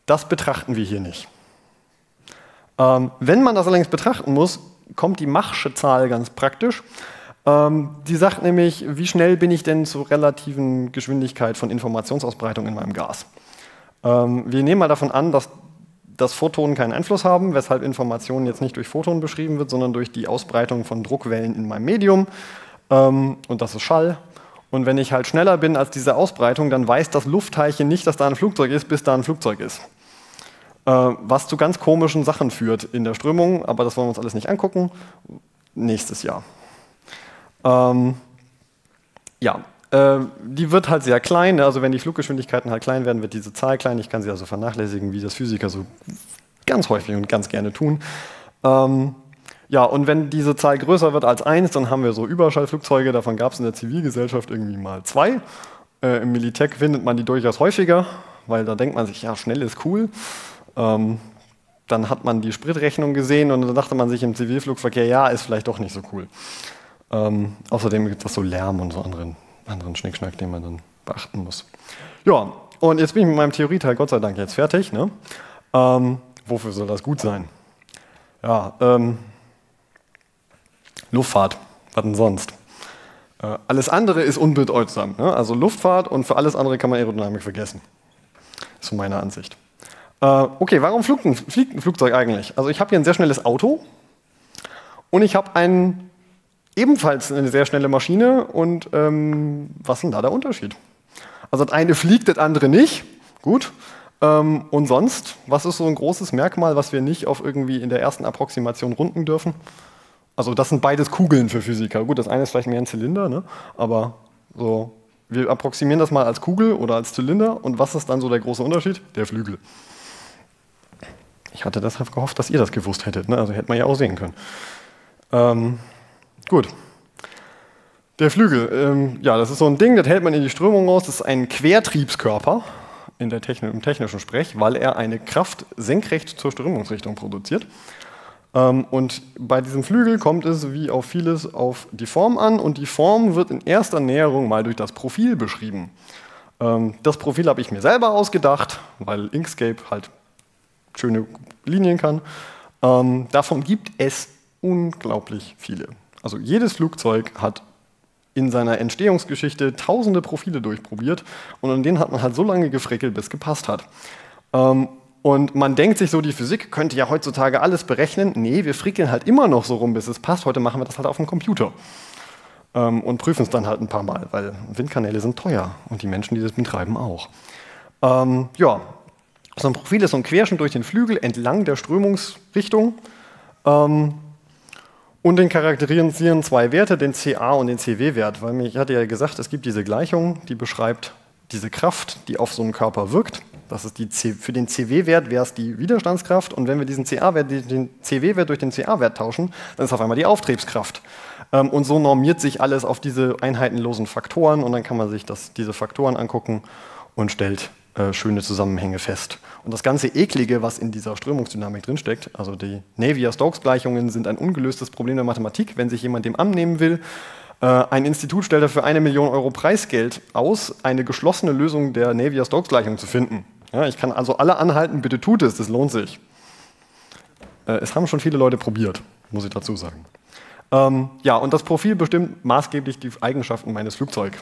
Das betrachten wir hier nicht. Ähm, wenn man das allerdings betrachten muss, kommt die Machsche Zahl ganz praktisch. Ähm, die sagt nämlich, wie schnell bin ich denn zur relativen Geschwindigkeit von Informationsausbreitung in meinem Gas. Ähm, wir nehmen mal davon an, dass dass Photonen keinen Einfluss haben, weshalb Information jetzt nicht durch Photonen beschrieben wird, sondern durch die Ausbreitung von Druckwellen in meinem Medium. Ähm, und das ist Schall. Und wenn ich halt schneller bin als diese Ausbreitung, dann weiß das Luftteilchen nicht, dass da ein Flugzeug ist, bis da ein Flugzeug ist. Äh, was zu ganz komischen Sachen führt in der Strömung, aber das wollen wir uns alles nicht angucken. Nächstes Jahr. Ähm, ja. Die wird halt sehr klein, also wenn die Fluggeschwindigkeiten halt klein werden, wird diese Zahl klein. Ich kann sie also vernachlässigen, wie das Physiker so ganz häufig und ganz gerne tun. Ähm, ja, und wenn diese Zahl größer wird als eins, dann haben wir so Überschallflugzeuge, davon gab es in der Zivilgesellschaft irgendwie mal zwei. Äh, Im Militär findet man die durchaus häufiger, weil da denkt man sich, ja, schnell ist cool. Ähm, dann hat man die Spritrechnung gesehen und dann dachte man sich im Zivilflugverkehr, ja, ist vielleicht doch nicht so cool. Ähm, außerdem gibt es so Lärm und so anderen anderen Schnickschnack, den man dann beachten muss. Ja, und jetzt bin ich mit meinem Theorieteil Gott sei Dank jetzt fertig. Ne? Ähm, wofür soll das gut sein? Ja, ähm, Luftfahrt, was denn sonst? Äh, alles andere ist unbedeutsam. Ne? Also Luftfahrt und für alles andere kann man Aerodynamik vergessen. Ist so meine Ansicht. Äh, okay, warum fliegt ein, fliegt ein Flugzeug eigentlich? Also ich habe hier ein sehr schnelles Auto und ich habe einen ebenfalls eine sehr schnelle Maschine und ähm, was ist denn da der Unterschied? Also das eine fliegt, das andere nicht, gut. Ähm, und sonst, was ist so ein großes Merkmal, was wir nicht auf irgendwie in der ersten Approximation runden dürfen? Also das sind beides Kugeln für Physiker. Gut, das eine ist vielleicht mehr ein Zylinder, ne? Aber so, wir approximieren das mal als Kugel oder als Zylinder und was ist dann so der große Unterschied? Der Flügel. Ich hatte deshalb gehofft, dass ihr das gewusst hättet, ne? Also hätte man ja auch sehen können. Ähm, Gut. Der Flügel, ähm, ja, das ist so ein Ding, das hält man in die Strömung raus. Das ist ein Quertriebskörper in der Techn im technischen Sprech, weil er eine Kraft senkrecht zur Strömungsrichtung produziert. Ähm, und bei diesem Flügel kommt es wie auf vieles auf die Form an und die Form wird in erster Näherung mal durch das Profil beschrieben. Ähm, das Profil habe ich mir selber ausgedacht, weil Inkscape halt schöne Linien kann. Ähm, davon gibt es unglaublich viele. Also jedes Flugzeug hat in seiner Entstehungsgeschichte tausende Profile durchprobiert und an denen hat man halt so lange gefrickelt, bis es gepasst hat. Ähm, und man denkt sich so, die Physik könnte ja heutzutage alles berechnen. Nee, wir frickeln halt immer noch so rum, bis es passt. Heute machen wir das halt auf dem Computer ähm, und prüfen es dann halt ein paar Mal, weil Windkanäle sind teuer und die Menschen, die das betreiben, auch. Ähm, ja, so ein Profil ist so ein Querschnitt durch den Flügel entlang der Strömungsrichtung. Ähm, Und den charakterisieren zwei Werte, den C A und den C W-Wert. Weil ich hatte ja gesagt, es gibt diese Gleichung, die beschreibt diese Kraft, die auf so einen Körper wirkt. Das ist die C für den C W-Wert wäre es die Widerstandskraft. Und wenn wir diesen C A-Wert, den C W-Wert durch den C A-Wert tauschen, dann ist auf einmal die Auftriebskraft. Und so normiert sich alles auf diese einheitenlosen Faktoren. Und dann kann man sich das, diese Faktoren angucken und stellt äh, schöne Zusammenhänge fest. Und das ganze Eklige, was in dieser Strömungsdynamik drinsteckt, also die Navier-Stokes-Gleichungen sind ein ungelöstes Problem der Mathematik, wenn sich jemand dem annehmen will. Äh, ein Institut stellt dafür eine Million Euro Preisgeld aus, eine geschlossene Lösung der Navier-Stokes-Gleichung zu finden. Ja, ich kann also alle anhalten, bitte tut es, das lohnt sich. Äh, es haben schon viele Leute probiert, muss ich dazu sagen. Ähm, ja, und das Profil bestimmt maßgeblich die Eigenschaften meines Flugzeugs.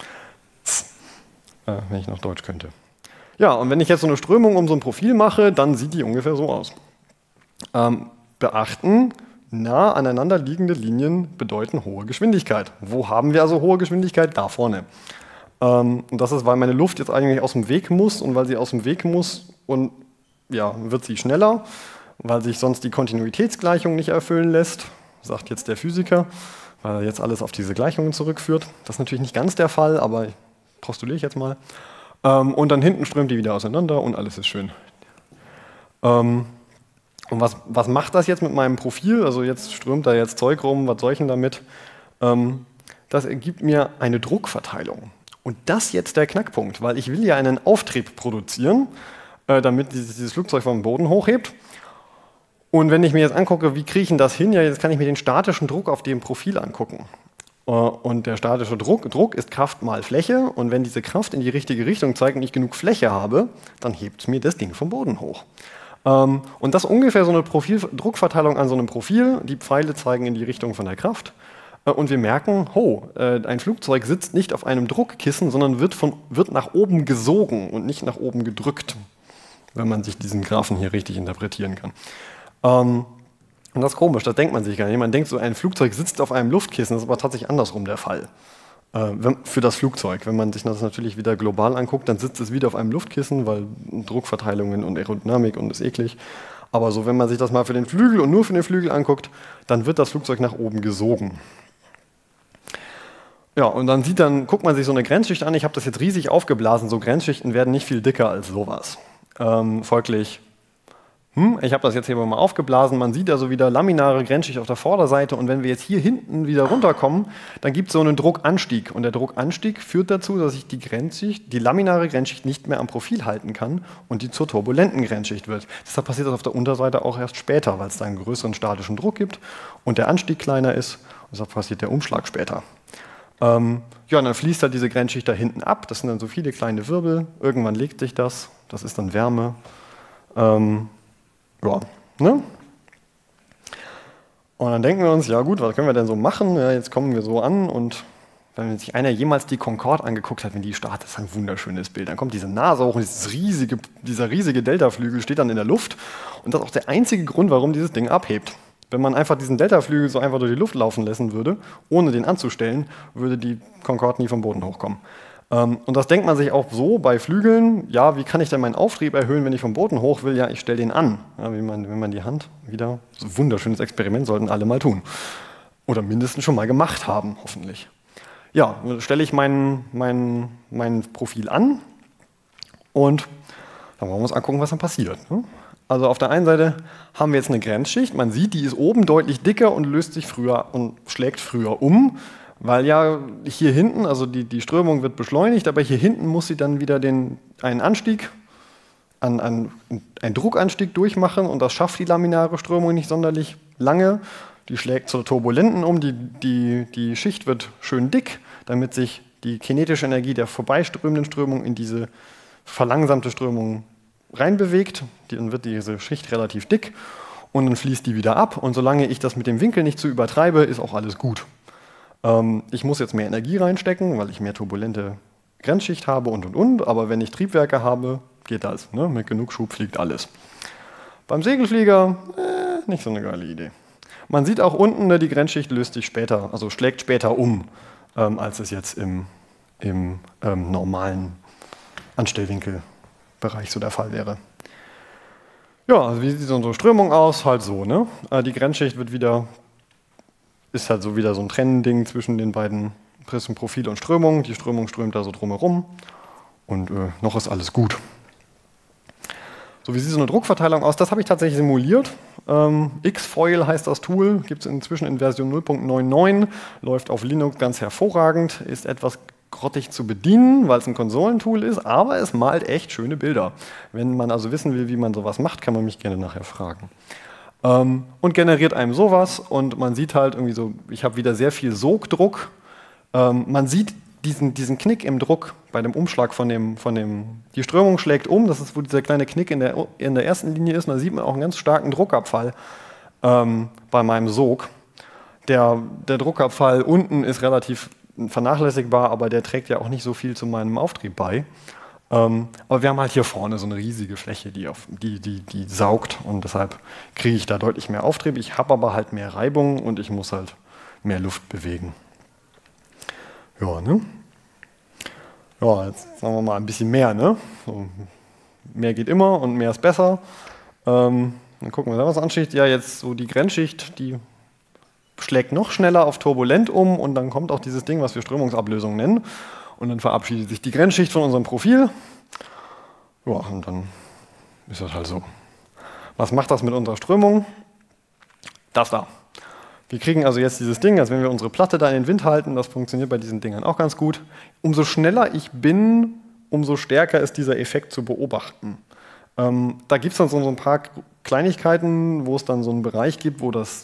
Äh, wenn ich noch Deutsch könnte. Ja, und wenn ich jetzt so eine Strömung um so ein Profil mache, dann sieht die ungefähr so aus. Ähm, beachten, nah aneinander liegende Linien bedeuten hohe Geschwindigkeit. Wo haben wir also hohe Geschwindigkeit? Da vorne. Ähm, und das ist, weil meine Luft jetzt eigentlich aus dem Weg muss und weil sie aus dem Weg muss und ja, wird sie schneller, weil sich sonst die Kontinuitätsgleichung nicht erfüllen lässt, sagt jetzt der Physiker, weil er jetzt alles auf diese Gleichungen zurückführt. Das ist natürlich nicht ganz der Fall, aber postuliere ich jetzt mal. Ähm, und dann hinten strömt die wieder auseinander und alles ist schön. Ähm, und was, was macht das jetzt mit meinem Profil? Also jetzt strömt da jetzt Zeug rum, was soll ich denn damit? Ähm, das ergibt mir eine Druckverteilung. Und das ist jetzt der Knackpunkt, weil ich will ja einen Auftrieb produzieren, äh, damit dieses, dieses Flugzeug vom Boden hochhebt. Und wenn ich mir jetzt angucke, wie kriege ich denn das hin? Ja, jetzt kann ich mir den statischen Druck auf dem Profil angucken. Und der statische Druck, Druck ist Kraft mal Fläche. Und wenn diese Kraft in die richtige Richtung zeigt und ich genug Fläche habe, dann hebt mir das Ding vom Boden hoch. Und das ist ungefähr so eine Profil Druckverteilung an so einem Profil. Die Pfeile zeigen in die Richtung von der Kraft. Und wir merken, oh, ein Flugzeug sitzt nicht auf einem Druckkissen, sondern wird, von, wird nach oben gesogen und nicht nach oben gedrückt, wenn man sich diesen Graphen hier richtig interpretieren kann. Und das ist komisch, das denkt man sich gar nicht. Man denkt so, ein Flugzeug sitzt auf einem Luftkissen, das ist aber tatsächlich andersrum der Fall. Äh, wenn, für das Flugzeug. Wenn man sich das natürlich wieder global anguckt, dann sitzt es wieder auf einem Luftkissen, weil Druckverteilungen und Aerodynamik und ist eklig. Aber so, wenn man sich das mal für den Flügel und nur für den Flügel anguckt, dann wird das Flugzeug nach oben gesogen. Ja, und dann sieht dann, guckt man sich so eine Grenzschicht an. Ich habe das jetzt riesig aufgeblasen. So Grenzschichten werden nicht viel dicker als sowas. Ähm, folglich Hm, ich habe das jetzt hier mal aufgeblasen, man sieht also wieder laminare Grenzschicht auf der Vorderseite und wenn wir jetzt hier hinten wieder runterkommen, dann gibt es so einen Druckanstieg und der Druckanstieg führt dazu, dass ich die Grenzschicht, die laminare Grenzschicht nicht mehr am Profil halten kann und die zur turbulenten Grenzschicht wird. Deshalb passiert das auf der Unterseite auch erst später, weil es da einen größeren statischen Druck gibt und der Anstieg kleiner ist und deshalb passiert der Umschlag später. Ähm, ja, und dann fließt halt diese Grenzschicht da hinten ab, das sind dann so viele kleine Wirbel, irgendwann legt sich das, das ist dann Wärme. Ähm, Ja, ne? Und dann denken wir uns, ja gut, was können wir denn so machen? Ja, jetzt kommen wir so an und wenn sich einer jemals die Concorde angeguckt hat, wenn die startet, ist ein wunderschönes Bild. Dann kommt diese Nase hoch und dieses riesige, dieser riesige Deltaflügel steht dann in der Luft und das ist auch der einzige Grund, warum dieses Ding abhebt. Wenn man einfach diesen Deltaflügel so einfach durch die Luft laufen lassen würde, ohne den anzustellen, würde die Concorde nie vom Boden hochkommen. Und das denkt man sich auch so bei Flügeln, ja, wie kann ich denn meinen Auftrieb erhöhen, wenn ich vom Boden hoch will? Ja, ich stelle den an. Ja, wie man, wenn man die Hand wieder, so ein wunderschönes Experiment, sollten alle mal tun. Oder mindestens schon mal gemacht haben, hoffentlich. Ja, stelle ich mein, mein, mein Profil an und dann wollen wir uns angucken, was dann passiert. Also auf der einen Seite haben wir jetzt eine Grenzschicht, man sieht, die ist oben deutlich dicker und löst sich früher und schlägt früher um. Weil ja hier hinten, also die, die Strömung wird beschleunigt, aber hier hinten muss sie dann wieder den, einen Anstieg, an, an, einen Druckanstieg durchmachen und das schafft die laminare Strömung nicht sonderlich lange. Die schlägt zur turbulenten um, die, die, die Schicht wird schön dick, damit sich die kinetische Energie der vorbeiströmenden Strömung in diese verlangsamte Strömung reinbewegt. Dann wird diese Schicht relativ dick und dann fließt die wieder ab und solange ich das mit dem Winkel nicht zu übertreibe, ist auch alles gut. Ich muss jetzt mehr Energie reinstecken, weil ich mehr turbulente Grenzschicht habe und und und, aber wenn ich Triebwerke habe, geht das. Ne? Mit genug Schub fliegt alles. Beim Segelflieger, äh, nicht so eine geile Idee. Man sieht auch unten, ne, die Grenzschicht löst sich später, also schlägt später um, ähm, als es jetzt im, im ähm, normalen Anstellwinkelbereich so der Fall wäre. Ja, also wie sieht so eine Strömung aus? Halt so, ne? Die Grenzschicht wird wieder ist halt so wieder so ein Trennending zwischen den beiden Prismenprofil und Strömung. Die Strömung strömt da so drumherum und äh, noch ist alles gut. So, wie sieht so eine Druckverteilung aus? Das habe ich tatsächlich simuliert. Ähm, X-Foil heißt das Tool, gibt es inzwischen in Version null Punkt neunundneunzig, läuft auf Linux ganz hervorragend, ist etwas grottig zu bedienen, weil es ein Konsolentool ist, aber es malt echt schöne Bilder. Wenn man also wissen will, wie man sowas macht, kann man mich gerne nachher fragen. Und generiert einem sowas und man sieht halt irgendwie so, ich habe wieder sehr viel Sogdruck. Ähm, man sieht diesen, diesen Knick im Druck bei dem Umschlag von dem, von dem, die Strömung schlägt um, das ist, wo dieser kleine Knick in der, in der ersten Linie ist, und da sieht man auch einen ganz starken Druckabfall ähm, bei meinem Sog. Der, der Druckabfall unten ist relativ vernachlässigbar, aber der trägt ja auch nicht so viel zu meinem Auftrieb bei. Ähm, aber wir haben halt hier vorne so eine riesige Fläche, die, auf, die, die, die saugt und deshalb kriege ich da deutlich mehr Auftrieb. Ich habe aber halt mehr Reibung und ich muss halt mehr Luft bewegen. Ja, ne? Ja, jetzt sagen wir mal ein bisschen mehr, ne? So, mehr geht immer und mehr ist besser. Ähm, dann gucken wir da was Anschicht. Ja, jetzt so die Grenzschicht, die schlägt noch schneller auf turbulent um und dann kommt auch dieses Ding, was wir Strömungsablösung nennen. Und dann verabschiedet sich die Grenzschicht von unserem Profil. Ja, und dann ist das halt so. Was macht das mit unserer Strömung? Das da. Wir kriegen also jetzt dieses Ding, als wenn wir unsere Platte da in den Wind halten, das funktioniert bei diesen Dingern auch ganz gut. Umso schneller ich bin, umso stärker ist dieser Effekt zu beobachten. Ähm, da gibt es dann so ein paar Kleinigkeiten, wo es dann so einen Bereich gibt, wo das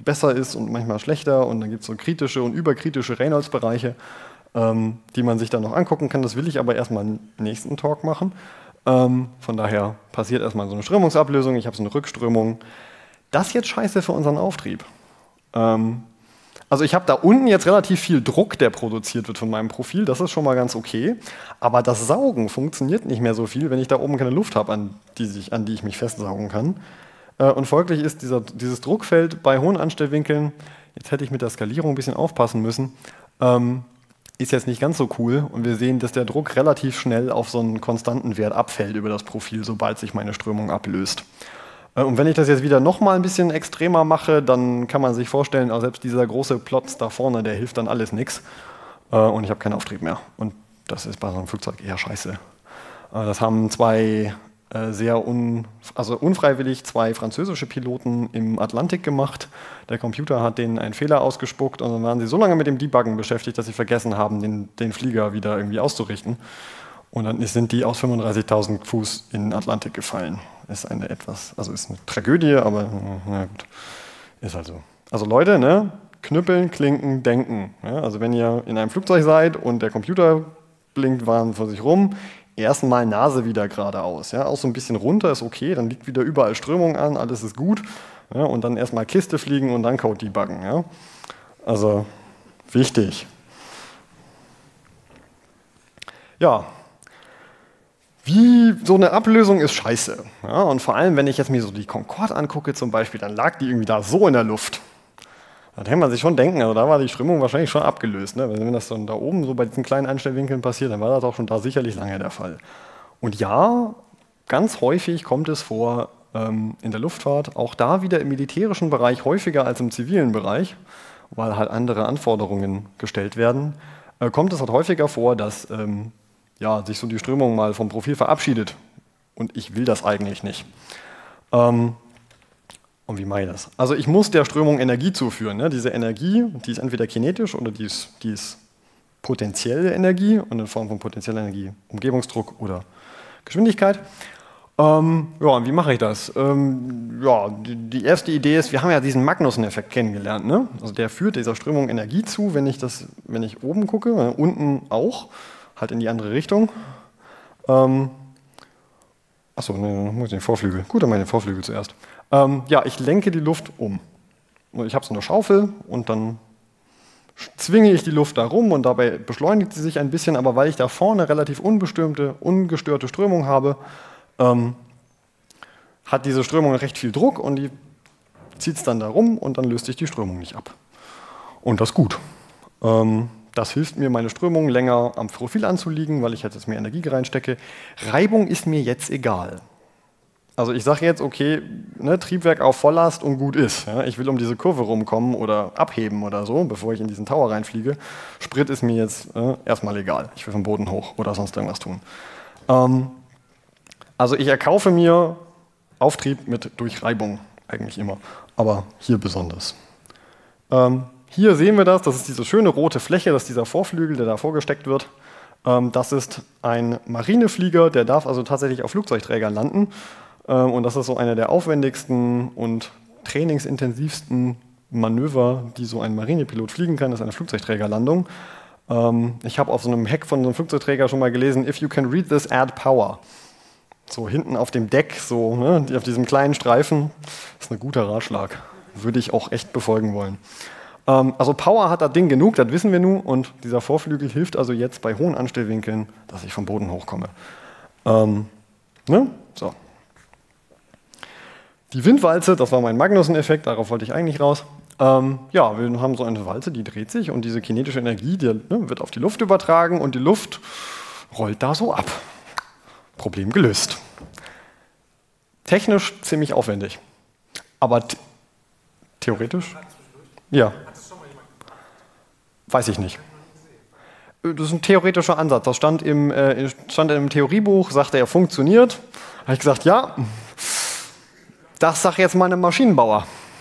besser ist und manchmal schlechter und dann gibt es so kritische und überkritische Reynolds-Bereiche, ähm, die man sich dann noch angucken kann. Das will ich aber erstmal im nächsten Talk machen. Ähm, von daher passiert erstmal so eine Strömungsablösung, ich habe so eine Rückströmung. Das ist jetzt scheiße für unseren Auftrieb. Ähm, Also ich habe da unten jetzt relativ viel Druck, der produziert wird von meinem Profil, das ist schon mal ganz okay, aber das Saugen funktioniert nicht mehr so viel, wenn ich da oben keine Luft habe, an, die an die ich mich festsaugen kann. Und folglich ist dieser, dieses Druckfeld bei hohen Anstellwinkeln, jetzt hätte ich mit der Skalierung ein bisschen aufpassen müssen, ähm, ist jetzt nicht ganz so cool und wir sehen, dass der Druck relativ schnell auf so einen konstanten Wert abfällt über das Profil, sobald sich meine Strömung ablöst. Und wenn ich das jetzt wieder noch mal ein bisschen extremer mache, dann kann man sich vorstellen, auch selbst dieser große Plotz da vorne, der hilft dann alles nichts. Und ich habe keinen Auftrieb mehr. Und das ist bei so einem Flugzeug eher scheiße. Das haben zwei sehr un, also unfreiwillig zwei französische Piloten im Atlantik gemacht. Der Computer hat denen einen Fehler ausgespuckt und dann waren sie so lange mit dem Debuggen beschäftigt, dass sie vergessen haben, den, den Flieger wieder irgendwie auszurichten. Und dann sind die aus fünfunddreißigtausend Fuß in den Atlantik gefallen. Ist eine etwas, also ist eine Tragödie, aber na gut, ist halt so. Also Leute, ne, knüppeln, klinken, denken. Ja, also wenn ihr in einem Flugzeug seid und der Computer blinkt warm vor sich rum, erstmal Nase wieder geradeaus. Ja, auch so ein bisschen runter ist okay, dann liegt wieder überall Strömung an, alles ist gut. Ja, und dann erstmal Kiste fliegen und dann Code debuggen. Ja. Also wichtig. Ja. Wie so eine Ablösung ist scheiße. Ja, und vor allem, wenn ich jetzt mir so die Concorde angucke zum Beispiel, dann lag die irgendwie da so in der Luft. Da kann man sich schon denken, also da war die Strömung wahrscheinlich schon abgelöst. Ne? Wenn das dann da oben so bei diesen kleinen Einstellwinkeln passiert, dann war das auch schon da sicherlich lange der Fall. Und ja, ganz häufig kommt es vor ähm, in der Luftfahrt, auch da wieder im militärischen Bereich häufiger als im zivilen Bereich, weil halt andere Anforderungen gestellt werden, äh, kommt es halt häufiger vor, dass ähm, ja, sich so die Strömung mal vom Profil verabschiedet. Und ich will das eigentlich nicht. Ähm, und wie mache ich das? Also ich muss der Strömung Energie zuführen. Ne? Diese Energie, die ist entweder kinetisch oder die ist, die ist potenzielle Energie und in Form von potenzieller Energie, Umgebungsdruck oder Geschwindigkeit. Ähm, ja, und wie mache ich das? Ähm, ja, die, die erste Idee ist, wir haben ja diesen Magnussen-Effekt kennengelernt. Ne? Also der führt dieser Strömung Energie zu, wenn ich, das, wenn ich oben gucke, äh, unten auch. Halt in die andere Richtung. Ähm, achso, ne, muss ich den Vorflügel. Gut, dann meine Vorflügel zuerst. Ähm, ja, ich lenke die Luft um. Ich habe so eine Schaufel und dann zwinge ich die Luft da rum und dabei beschleunigt sie sich ein bisschen, aber weil ich da vorne relativ unbestimmte, ungestörte Strömung habe, ähm, hat diese Strömung recht viel Druck und die zieht es dann da rum und dann löst sich die Strömung nicht ab. Und das ist gut. Ähm, Das hilft mir, meine Strömung länger am Profil anzuliegen, weil ich jetzt mehr Energie reinstecke. Reibung ist mir jetzt egal. Also ich sage jetzt, okay, ne, Triebwerk auf Volllast und gut ist. Ja, ich will um diese Kurve rumkommen oder abheben oder so, bevor ich in diesen Tower reinfliege. Sprit ist mir jetzt äh, erstmal egal. Ich will vom Boden hoch oder sonst irgendwas tun. Ähm, also ich erkaufe mir Auftrieb mit durch Reibung, eigentlich immer. Aber hier besonders. Ähm, Hier sehen wir das, das ist diese schöne rote Fläche, das ist dieser Vorflügel, der da vorgesteckt wird. Das ist ein Marineflieger, der darf also tatsächlich auf Flugzeugträgern landen. Und das ist so eine der aufwendigsten und trainingsintensivsten Manöver, die so ein Marinepilot fliegen kann, das ist eine Flugzeugträgerlandung. Ich habe auf so einem Heck von so einem Flugzeugträger schon mal gelesen, if you can read this, add power. So hinten auf dem Deck, so ne, auf diesem kleinen Streifen, das ist ein guter Ratschlag. Würde ich auch echt befolgen wollen. Also Power hat das Ding genug, das wissen wir nun, und dieser Vorflügel hilft also jetzt bei hohen Anstellwinkeln, dass ich vom Boden hochkomme. Ähm, ne? So. Die Windwalze, das war mein Magnussen-Effekt, darauf wollte ich eigentlich raus. Ähm, ja, wir haben so eine Walze, die dreht sich und diese kinetische Energie, die ne, wird auf die Luft übertragen und die Luft rollt da so ab. Problem gelöst. Technisch ziemlich aufwendig, aber theoretisch? Ja. Weiß ich nicht. Das ist ein theoretischer Ansatz. Das stand im, äh, stand im Theoriebuch, sagte er, funktioniert. Habe ich gesagt, ja, das sag jetzt mal einem Maschinenbauer.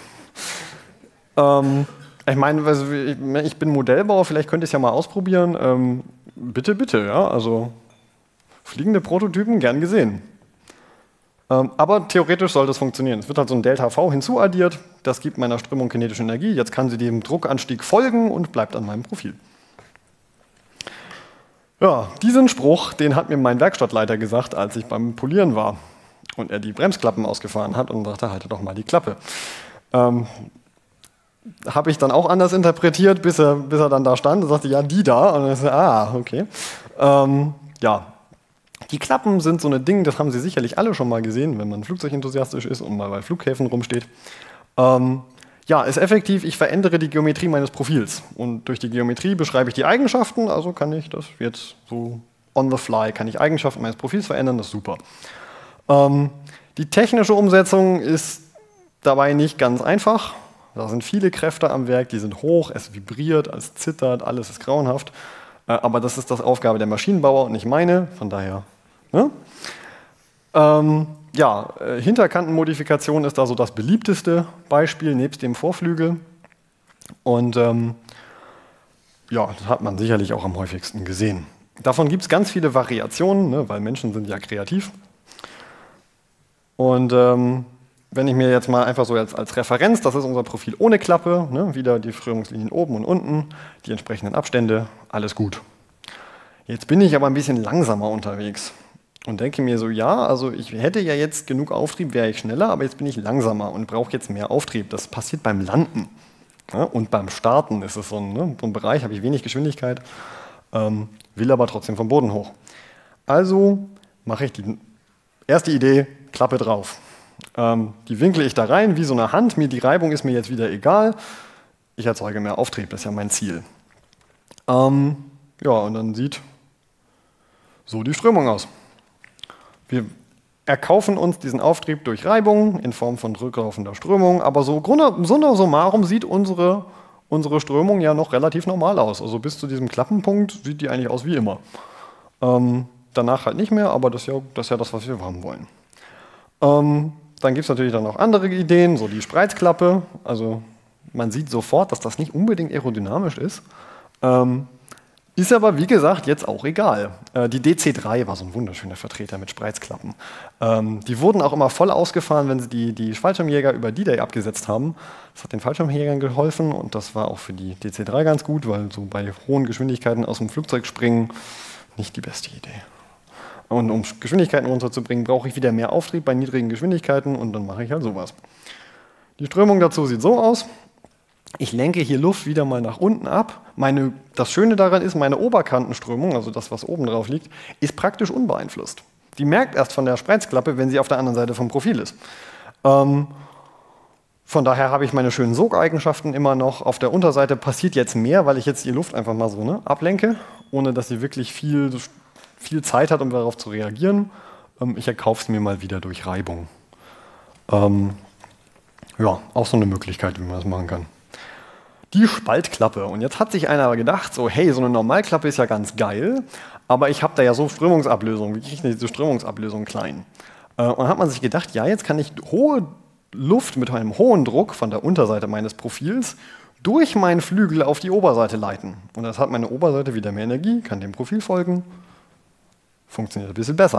Ähm, ich meine, also ich, ich bin Modellbauer, vielleicht könnte ich es ja mal ausprobieren. Ähm, bitte, bitte, ja, also fliegende Prototypen gern gesehen. Ähm, aber theoretisch sollte es funktionieren. Es wird halt so ein Delta V hinzuaddiert, das gibt meiner Strömung kinetische Energie, jetzt kann sie dem Druckanstieg folgen und bleibt an meinem Profil. Ja, diesen Spruch, den hat mir mein Werkstattleiter gesagt, als ich beim Polieren war und er die Bremsklappen ausgefahren hat und sagte, halte doch mal die Klappe. Ähm, habe ich dann auch anders interpretiert, bis er, bis er dann da stand und sagte, ja, die da. Und dann sagte, ah, okay. Ähm, ja, die Klappen sind so ein Ding, das haben Sie sicherlich alle schon mal gesehen, wenn man flugzeugenthusiastisch ist und mal bei Flughäfen rumsteht. Ähm, ja, ist effektiv, ich verändere die Geometrie meines Profils. Und durch die Geometrie beschreibe ich die Eigenschaften, also kann ich das jetzt so on the fly, kann ich Eigenschaften meines Profils verändern, das ist super. Ähm, die technische Umsetzung ist dabei nicht ganz einfach. Da sind viele Kräfte am Werk, die sind hoch, es vibriert, es zittert, alles ist grauenhaft. Äh, aber das ist das Aufgabe der Maschinenbauer und nicht meine, von daher. Ne? Ähm, ja, äh, Hinterkantenmodifikation ist da so das beliebteste Beispiel, nebst dem Vorflügel. Und ähm, ja, das hat man sicherlich auch am häufigsten gesehen. Davon gibt es ganz viele Variationen, ne, weil Menschen sind ja kreativ. Und ähm, wenn ich mir jetzt mal einfach so als, als Referenz, das ist unser Profil ohne Klappe, ne, wieder die Strömungslinien oben und unten, die entsprechenden Abstände, alles gut. Jetzt bin ich aber ein bisschen langsamer unterwegs und denke mir so, ja, also ich hätte ja jetzt genug Auftrieb, wäre ich schneller, aber jetzt bin ich langsamer und brauche jetzt mehr Auftrieb. Das passiert beim Landen, ne, und beim Starten ist es so ein, ne, so ein Bereich, habe ich wenig Geschwindigkeit, ähm, will aber trotzdem vom Boden hoch. Also mache ich die erste Idee, Klappe drauf. Ähm, die winkle ich da rein wie so eine Hand, mir die Reibung ist mir jetzt wieder egal, ich erzeuge mehr Auftrieb, das ist ja mein Ziel. Ähm, ja, und dann sieht so die Strömung aus. Wir erkaufen uns diesen Auftrieb durch Reibung in Form von rücklaufender Strömung, aber so summa summarum sieht unsere, unsere Strömung ja noch relativ normal aus. Also bis zu diesem Klappenpunkt sieht die eigentlich aus wie immer. Ähm, danach halt nicht mehr, aber das ist ja das, ist ja das was wir haben wollen. Ähm, dann gibt es natürlich dann noch andere Ideen, so die Spreizklappe. Also man sieht sofort, dass das nicht unbedingt aerodynamisch ist. Ähm, ist aber, wie gesagt, jetzt auch egal. Äh, die D C drei war so ein wunderschöner Vertreter mit Spreizklappen. Ähm, die wurden auch immer voll ausgefahren, wenn sie die, die Fallschirmjäger über D-Day abgesetzt haben. Das hat den Fallschirmjägern geholfen und das war auch für die D C drei ganz gut, weil so bei hohen Geschwindigkeiten aus dem Flugzeug springen nicht die beste Idee. Und um Geschwindigkeiten runterzubringen, brauche ich wieder mehr Auftrieb bei niedrigen Geschwindigkeiten und dann mache ich halt sowas. Die Strömung dazu sieht so aus. Ich lenke hier Luft wieder mal nach unten ab. Meine, das Schöne daran ist, meine Oberkantenströmung, also das, was oben drauf liegt, ist praktisch unbeeinflusst. Die merkt erst von der Spreizklappe, wenn sie auf der anderen Seite vom Profil ist. Ähm, von daher habe ich meine schönen Sogeigenschaften immer noch. Auf der Unterseite passiert jetzt mehr, weil ich jetzt die Luft einfach mal so ne, ablenke, ohne dass sie wirklich viel... viel Zeit hat, um darauf zu reagieren. Ähm, ich erkaufe es mir mal wieder durch Reibung. Ähm, ja, auch so eine Möglichkeit, wie man das machen kann. Die Spaltklappe. Und jetzt hat sich einer gedacht, so hey, so eine Normalklappe ist ja ganz geil, aber ich habe da ja so Strömungsablösung. Wie kriege ich denn diese Strömungsablösung klein? Äh, und dann hat man sich gedacht, ja, jetzt kann ich hohe Luft mit einem hohen Druck von der Unterseite meines Profils durch meinen Flügel auf die Oberseite leiten. Und das hat meine Oberseite wieder mehr Energie, kann dem Profil folgen. Funktioniert ein bisschen besser.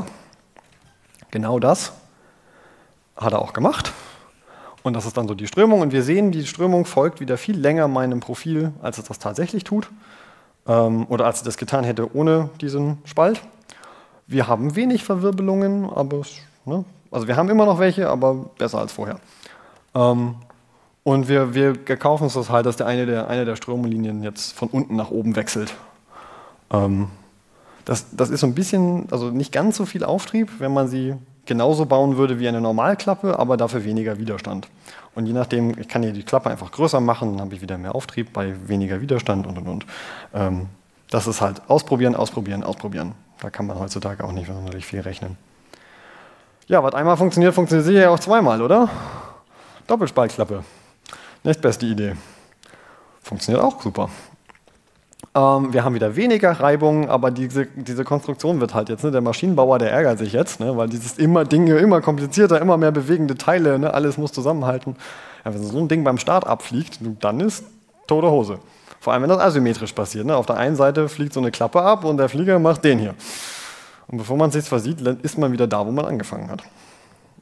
Genau das hat er auch gemacht. Und das ist dann so die Strömung. Und wir sehen, die Strömung folgt wieder viel länger meinem Profil, als es das tatsächlich tut. Ähm, oder als es das getan hätte ohne diesen Spalt. Wir haben wenig Verwirbelungen, aber ne, also wir haben immer noch welche, aber besser als vorher. Ähm, und wir, wir kaufen uns das halt, dass der eine der, eine der Strömungslinien jetzt von unten nach oben wechselt. Ähm, Das, das ist so ein bisschen, also nicht ganz so viel Auftrieb, wenn man sie genauso bauen würde wie eine Normalklappe, aber dafür weniger Widerstand. Und je nachdem, ich kann hier die Klappe einfach größer machen, dann habe ich wieder mehr Auftrieb bei weniger Widerstand und und und. Ähm, das ist halt ausprobieren, ausprobieren, ausprobieren. Da kann man heutzutage auch nicht sonderlich viel rechnen. Ja, was einmal funktioniert, funktioniert sicher auch zweimal, oder? Doppelspaltklappe. Nächstbeste Idee. Funktioniert auch super. Wir haben wieder weniger Reibung, aber diese, diese Konstruktion wird halt jetzt, ne, der Maschinenbauer, der ärgert sich jetzt, ne, weil dieses immer Dinge immer komplizierter, immer mehr bewegende Teile, ne, alles muss zusammenhalten. Ja, wenn so ein Ding beim Start abfliegt, dann ist tote Hose. Vor allem, wenn das asymmetrisch passiert. Ne. Auf der einen Seite fliegt so eine Klappe ab und der Flieger macht den hier. Und bevor man es sich versieht, ist man wieder da, wo man angefangen hat.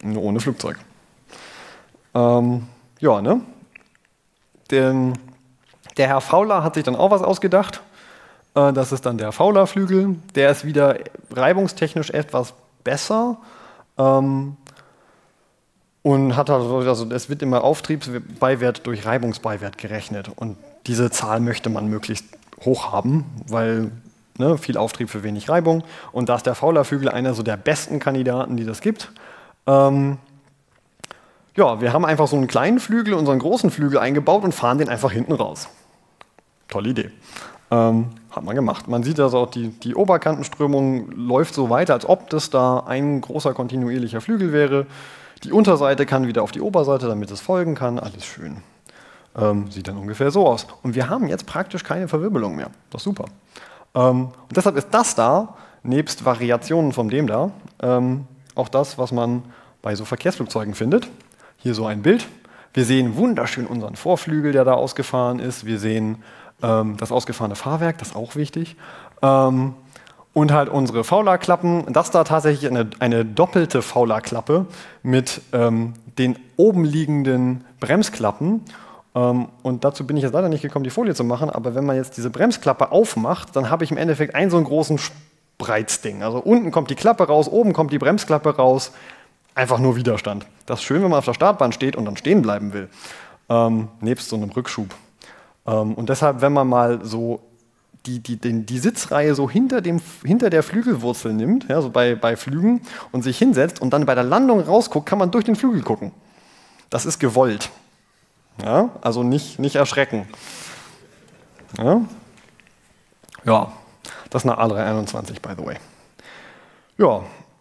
nur ohne Flugzeug. Ähm, ja, ne? Den, der Herr Fauler hat sich dann auch was ausgedacht. Äh, das ist dann der Fauler-Flügel. Der ist wieder reibungstechnisch etwas besser. Ähm, und hat also, also es wird immer Auftriebsbeiwert durch Reibungsbeiwert gerechnet. Und diese Zahl möchte man möglichst hoch haben, weil ne, viel Auftrieb für wenig Reibung. Und da ist der Fauler-Flügel einer so der besten Kandidaten, die das gibt. Ähm, Ja, wir haben einfach so einen kleinen Flügel, unseren großen Flügel eingebaut und fahren den einfach hinten raus. Tolle Idee. Ähm, hat man gemacht. Man sieht also auch, die, die Oberkantenströmung läuft so weiter, als ob das da ein großer kontinuierlicher Flügel wäre. Die Unterseite kann wieder auf die Oberseite, damit es folgen kann. Alles schön. Ähm, sieht dann ungefähr so aus. Und wir haben jetzt praktisch keine Verwirbelung mehr. Das ist super. Ähm, und deshalb ist das da, nebst Variationen von dem da, ähm, auch das, was man bei so Verkehrsflugzeugen findet. Hier so ein Bild. Wir sehen wunderschön unseren Vorflügel, der da ausgefahren ist. Wir sehen ähm, das ausgefahrene Fahrwerk, das ist auch wichtig. Ähm, und halt unsere Faulerklappen. Das da tatsächlich eine, eine doppelte Faulerklappe mit ähm, den oben liegenden Bremsklappen. Ähm, und dazu bin ich jetzt leider nicht gekommen, die Folie zu machen. Aber wenn man jetzt diese Bremsklappe aufmacht, dann habe ich im Endeffekt einen so einen großen Spreizding. Also unten kommt die Klappe raus, oben kommt die Bremsklappe raus. Einfach nur Widerstand. Das ist schön, wenn man auf der Startbahn steht und dann stehen bleiben will, ähm, nebst so einem Rückschub. Ähm, und deshalb, wenn man mal so die, die, den, die Sitzreihe so hinter, dem, hinter der Flügelwurzel nimmt, ja, so bei, bei Flügen, und sich hinsetzt und dann bei der Landung rausguckt, kann man durch den Flügel gucken. Das ist gewollt. Ja, also nicht, nicht erschrecken. Ja. ja, das ist eine A drei einundzwanzig, by the way. Ja.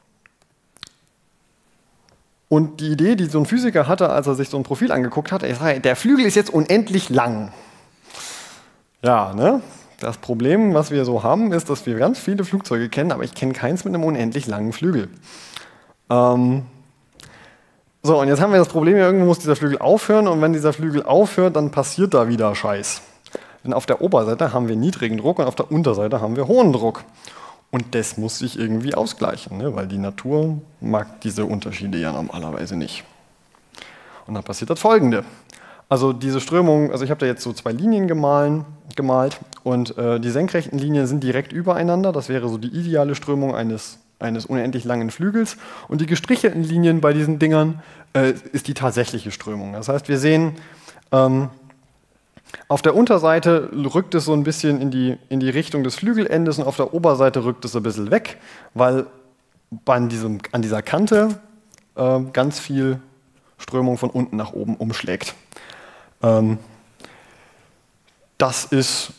Und die Idee, die so ein Physiker hatte, als er sich so ein Profil angeguckt hat, er sagt, der Flügel ist jetzt unendlich lang. Ja, ne? Das Problem, was wir so haben, ist, dass wir ganz viele Flugzeuge kennen, aber ich kenne keins mit einem unendlich langen Flügel. Ähm so, und jetzt haben wir das Problem, irgendwo muss dieser Flügel aufhören, und wenn dieser Flügel aufhört, dann passiert da wieder Scheiß. Denn auf der Oberseite haben wir niedrigen Druck und auf der Unterseite haben wir hohen Druck. Und das muss sich irgendwie ausgleichen, ne? Weil die Natur mag diese Unterschiede ja normalerweise nicht. Und dann passiert das Folgende. Also diese Strömung, also ich habe da jetzt so zwei Linien gemahlen, gemalt und äh, die senkrechten Linien sind direkt übereinander. Das wäre so die ideale Strömung eines, eines unendlich langen Flügels. Und die gestrichelten Linien bei diesen Dingern äh, ist die tatsächliche Strömung. Das heißt, wir sehen, ähm, auf der Unterseite rückt es so ein bisschen in die, in die Richtung des Flügelendes und auf der Oberseite rückt es ein bisschen weg, weil an, diesem, an dieser Kante äh, ganz viel Strömung von unten nach oben umschlägt. Ähm, das ist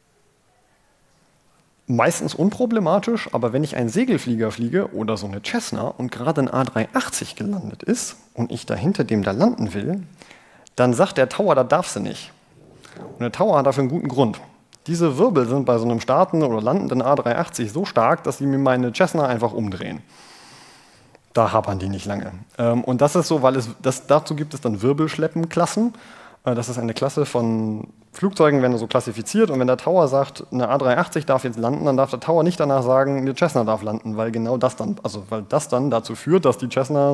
meistens unproblematisch, aber wenn ich einen Segelflieger fliege oder so eine Cessna und gerade ein A drei achtzig gelandet ist und ich da hinter dem da landen will, dann sagt der Tower, da darfst du nicht. Und der Tower hat dafür einen guten Grund. Diese Wirbel sind bei so einem startenden oder landenden A drei achtzig so stark, dass sie mir meine Cessna einfach umdrehen. Da hapern die nicht lange. Und das ist so, weil es das, dazu gibt es dann Wirbelschleppenklassen. Das ist eine Klasse von Flugzeugen, werden so klassifiziert. Und wenn der Tower sagt, eine A drei achtzig darf jetzt landen, dann darf der Tower nicht danach sagen, eine Cessna darf landen, weil genau das dann, also weil das dann dazu führt, dass die Cessna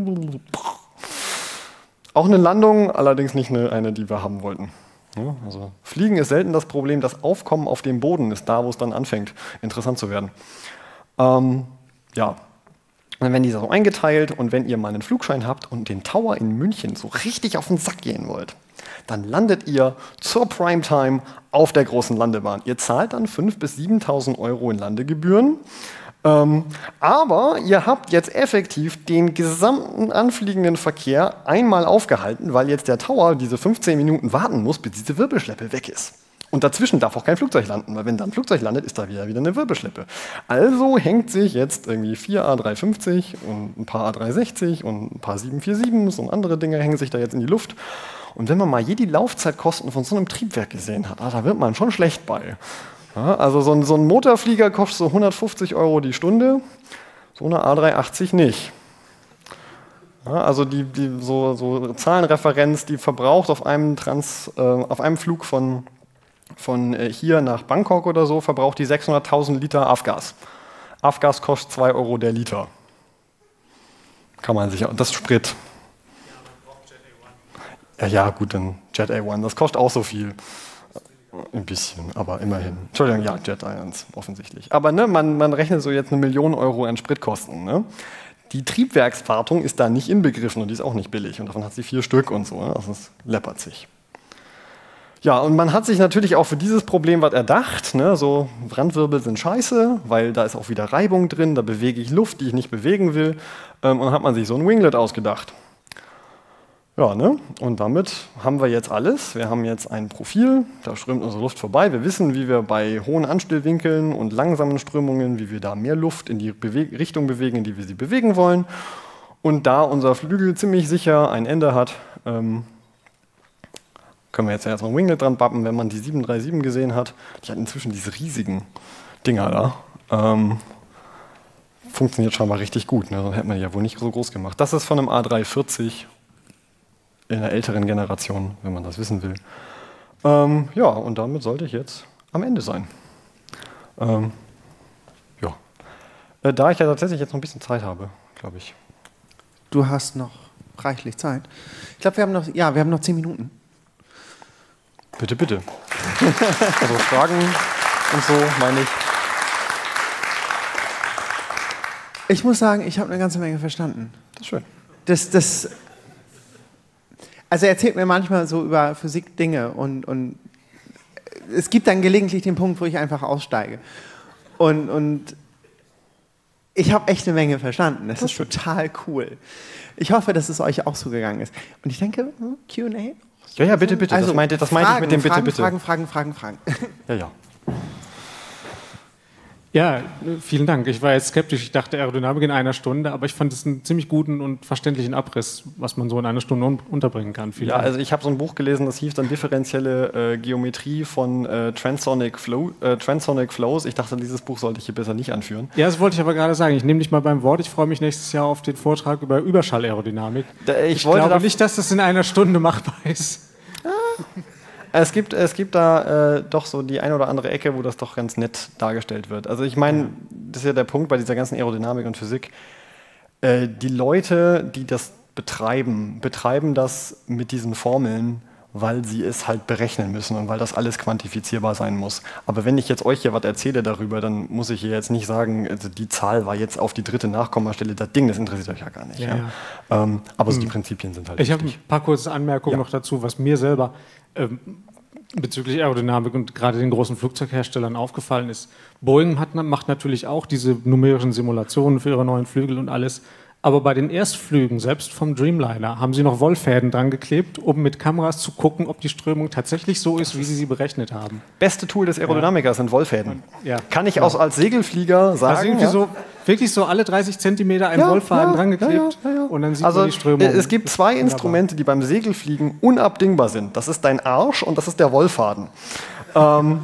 auch eine Landung, allerdings nicht eine, eine die wir haben wollten. Ja, also Fliegen ist selten das Problem, das Aufkommen auf dem Boden ist da, wo es dann anfängt, interessant zu werden. Ähm, ja, und dann werden die so eingeteilt, und wenn ihr mal einen Flugschein habt und den Tower in München so richtig auf den Sack gehen wollt, dann landet ihr zur Primetime auf der großen Landebahn. Ihr zahlt dann fünftausend bis siebentausend Euro in Landegebühren. Ähm, aber ihr habt jetzt effektiv den gesamten anfliegenden Verkehr einmal aufgehalten, weil jetzt der Tower diese fünfzehn Minuten warten muss, bis diese Wirbelschleppe weg ist. Und dazwischen darf auch kein Flugzeug landen, weil wenn da ein Flugzeug landet, ist da wieder, wieder eine Wirbelschleppe. Also hängt sich jetzt irgendwie vier A drei fünfzig und ein paar A drei sechzig und ein paar sieben vier siebens und andere Dinge hängen sich da jetzt in die Luft. Und wenn man mal je die Laufzeitkosten von so einem Triebwerk gesehen hat, da wird man schon schlecht bei. Ja, also so ein, so ein Motorflieger kostet so hundertfünfzig Euro die Stunde, so eine A drei achtzig nicht. Ja, also die, die so, so Zahlenreferenz, die verbraucht auf einem, Trans, äh, auf einem Flug von, von äh, hier nach Bangkok oder so, verbraucht die sechshunderttausend Liter Avgas. Avgas kostet zwei Euro der Liter. Kann man sich, das Sprit. Ja, ja, gut, dann Jet A eins, das kostet auch so viel. Ein bisschen, aber immerhin. Entschuldigung, ja, Jet A eins, offensichtlich. Aber ne, man, man rechnet so jetzt eine Million Euro an Spritkosten. Ne? Die Triebwerkswartung ist da nicht inbegriffen und die ist auch nicht billig. Und davon hat sie vier Stück und so. Ne? Also es läppert sich. Ja, und man hat sich natürlich auch für dieses Problem was erdacht. Ne? So, Brandwirbel sind scheiße, weil da ist auch wieder Reibung drin, da bewege ich Luft, die ich nicht bewegen will. Ähm, und dann hat man sich so ein Winglet ausgedacht. Ja, ne? Und damit haben wir jetzt alles. Wir haben jetzt ein Profil, da strömt unsere Luft vorbei. Wir wissen, wie wir bei hohen Anstellwinkeln und langsamen Strömungen, wie wir da mehr Luft in die Bewe- Richtung bewegen, in die wir sie bewegen wollen. Und da unser Flügel ziemlich sicher ein Ende hat, ähm, können wir jetzt erstmal ein Winglet dran bappen. Wenn man die sieben drei sieben gesehen hat, die hat inzwischen diese riesigen Dinger da. Ähm, funktioniert scheinbar richtig gut, ne? Sonst hätte man die ja wohl nicht so groß gemacht. Das ist von einem A drei vierzig. In der älteren Generation, wenn man das wissen will. Ähm, ja, und damit sollte ich jetzt am Ende sein. Ähm, ja. Äh, da ich ja tatsächlich jetzt noch ein bisschen Zeit habe, glaube ich. Du hast noch reichlich Zeit. Ich glaube, wir haben noch, ja, wir haben noch zehn Minuten. Bitte, bitte. Also Fragen und so, meine ich. Ich muss sagen, ich habe eine ganze Menge verstanden. Das ist schön. Das, das Also er erzählt mir manchmal so über Physik Dinge und, und es gibt dann gelegentlich den Punkt, wo ich einfach aussteige. Und, und ich habe echt eine Menge verstanden. Das, das ist total cool. Ich hoffe, dass es euch auch so gegangen ist. Und ich denke, Q und A? Ja, ja, bitte, bitte. Also, das meinte, das meinte Fragen, ich mit dem Bitte, Fragen, bitte. Fragen, Fragen, Fragen, Fragen. Ja, ja. Ja, vielen Dank. Ich war jetzt skeptisch. Ich dachte Aerodynamik in einer Stunde, aber ich fand es einen ziemlich guten und verständlichen Abriss, was man so in einer Stunde un unterbringen kann. Vielen ja, Dank. also ich habe so ein Buch gelesen, das hieß dann differenzielle äh, Geometrie von äh, Transonic, Flow, äh, Transonic Flows. Ich dachte, dieses Buch sollte ich hier besser nicht anführen. Ja, das wollte ich aber gerade sagen. Ich nehme dich mal beim Wort. Ich freue mich nächstes Jahr auf den Vortrag über Überschallaerodynamik. Da, ich ich wollte glaube da nicht, dass das in einer Stunde machbar ist. Es gibt, es gibt da äh, doch so die eine oder andere Ecke, wo das doch ganz nett dargestellt wird. Also ich meine, ja. Das ist ja der Punkt bei dieser ganzen Aerodynamik und Physik. Äh, die Leute, die das betreiben, betreiben das mit diesen Formeln, weil sie es halt berechnen müssen und weil das alles quantifizierbar sein muss. Aber wenn ich jetzt euch hier was erzähle darüber, dann muss ich hier jetzt nicht sagen, also die Zahl war jetzt auf die dritte Nachkommastelle, das Ding, das interessiert euch ja gar nicht. Ja, ja. Ja. Ähm, aber so die Prinzipien sind halt Ich habe wichtig. ein paar kurze Anmerkungen ja. noch dazu, was mir selber ähm, bezüglich Aerodynamik und gerade den großen Flugzeugherstellern aufgefallen ist. Boeing hat, macht natürlich auch diese numerischen Simulationen für ihre neuen Flügel und alles. Aber bei den Erstflügen, selbst vom Dreamliner, haben sie noch Wollfäden dran geklebt, um mit Kameras zu gucken, ob die Strömung tatsächlich so ist, wie sie sie berechnet haben. Beste Tool des Aerodynamikers ja. sind Wollfäden. Ja. Kann ich ja. auch als Segelflieger sagen. Also irgendwie ja. so, wirklich so alle dreißig Zentimeter ein ja, Wollfaden ja, dran geklebt ja, ja, ja. und dann sieht also, man die Strömung. Es gibt zwei Wunderbar. Instrumente, die beim Segelfliegen unabdingbar sind. Das ist dein Arsch und das ist der Wollfaden. ähm,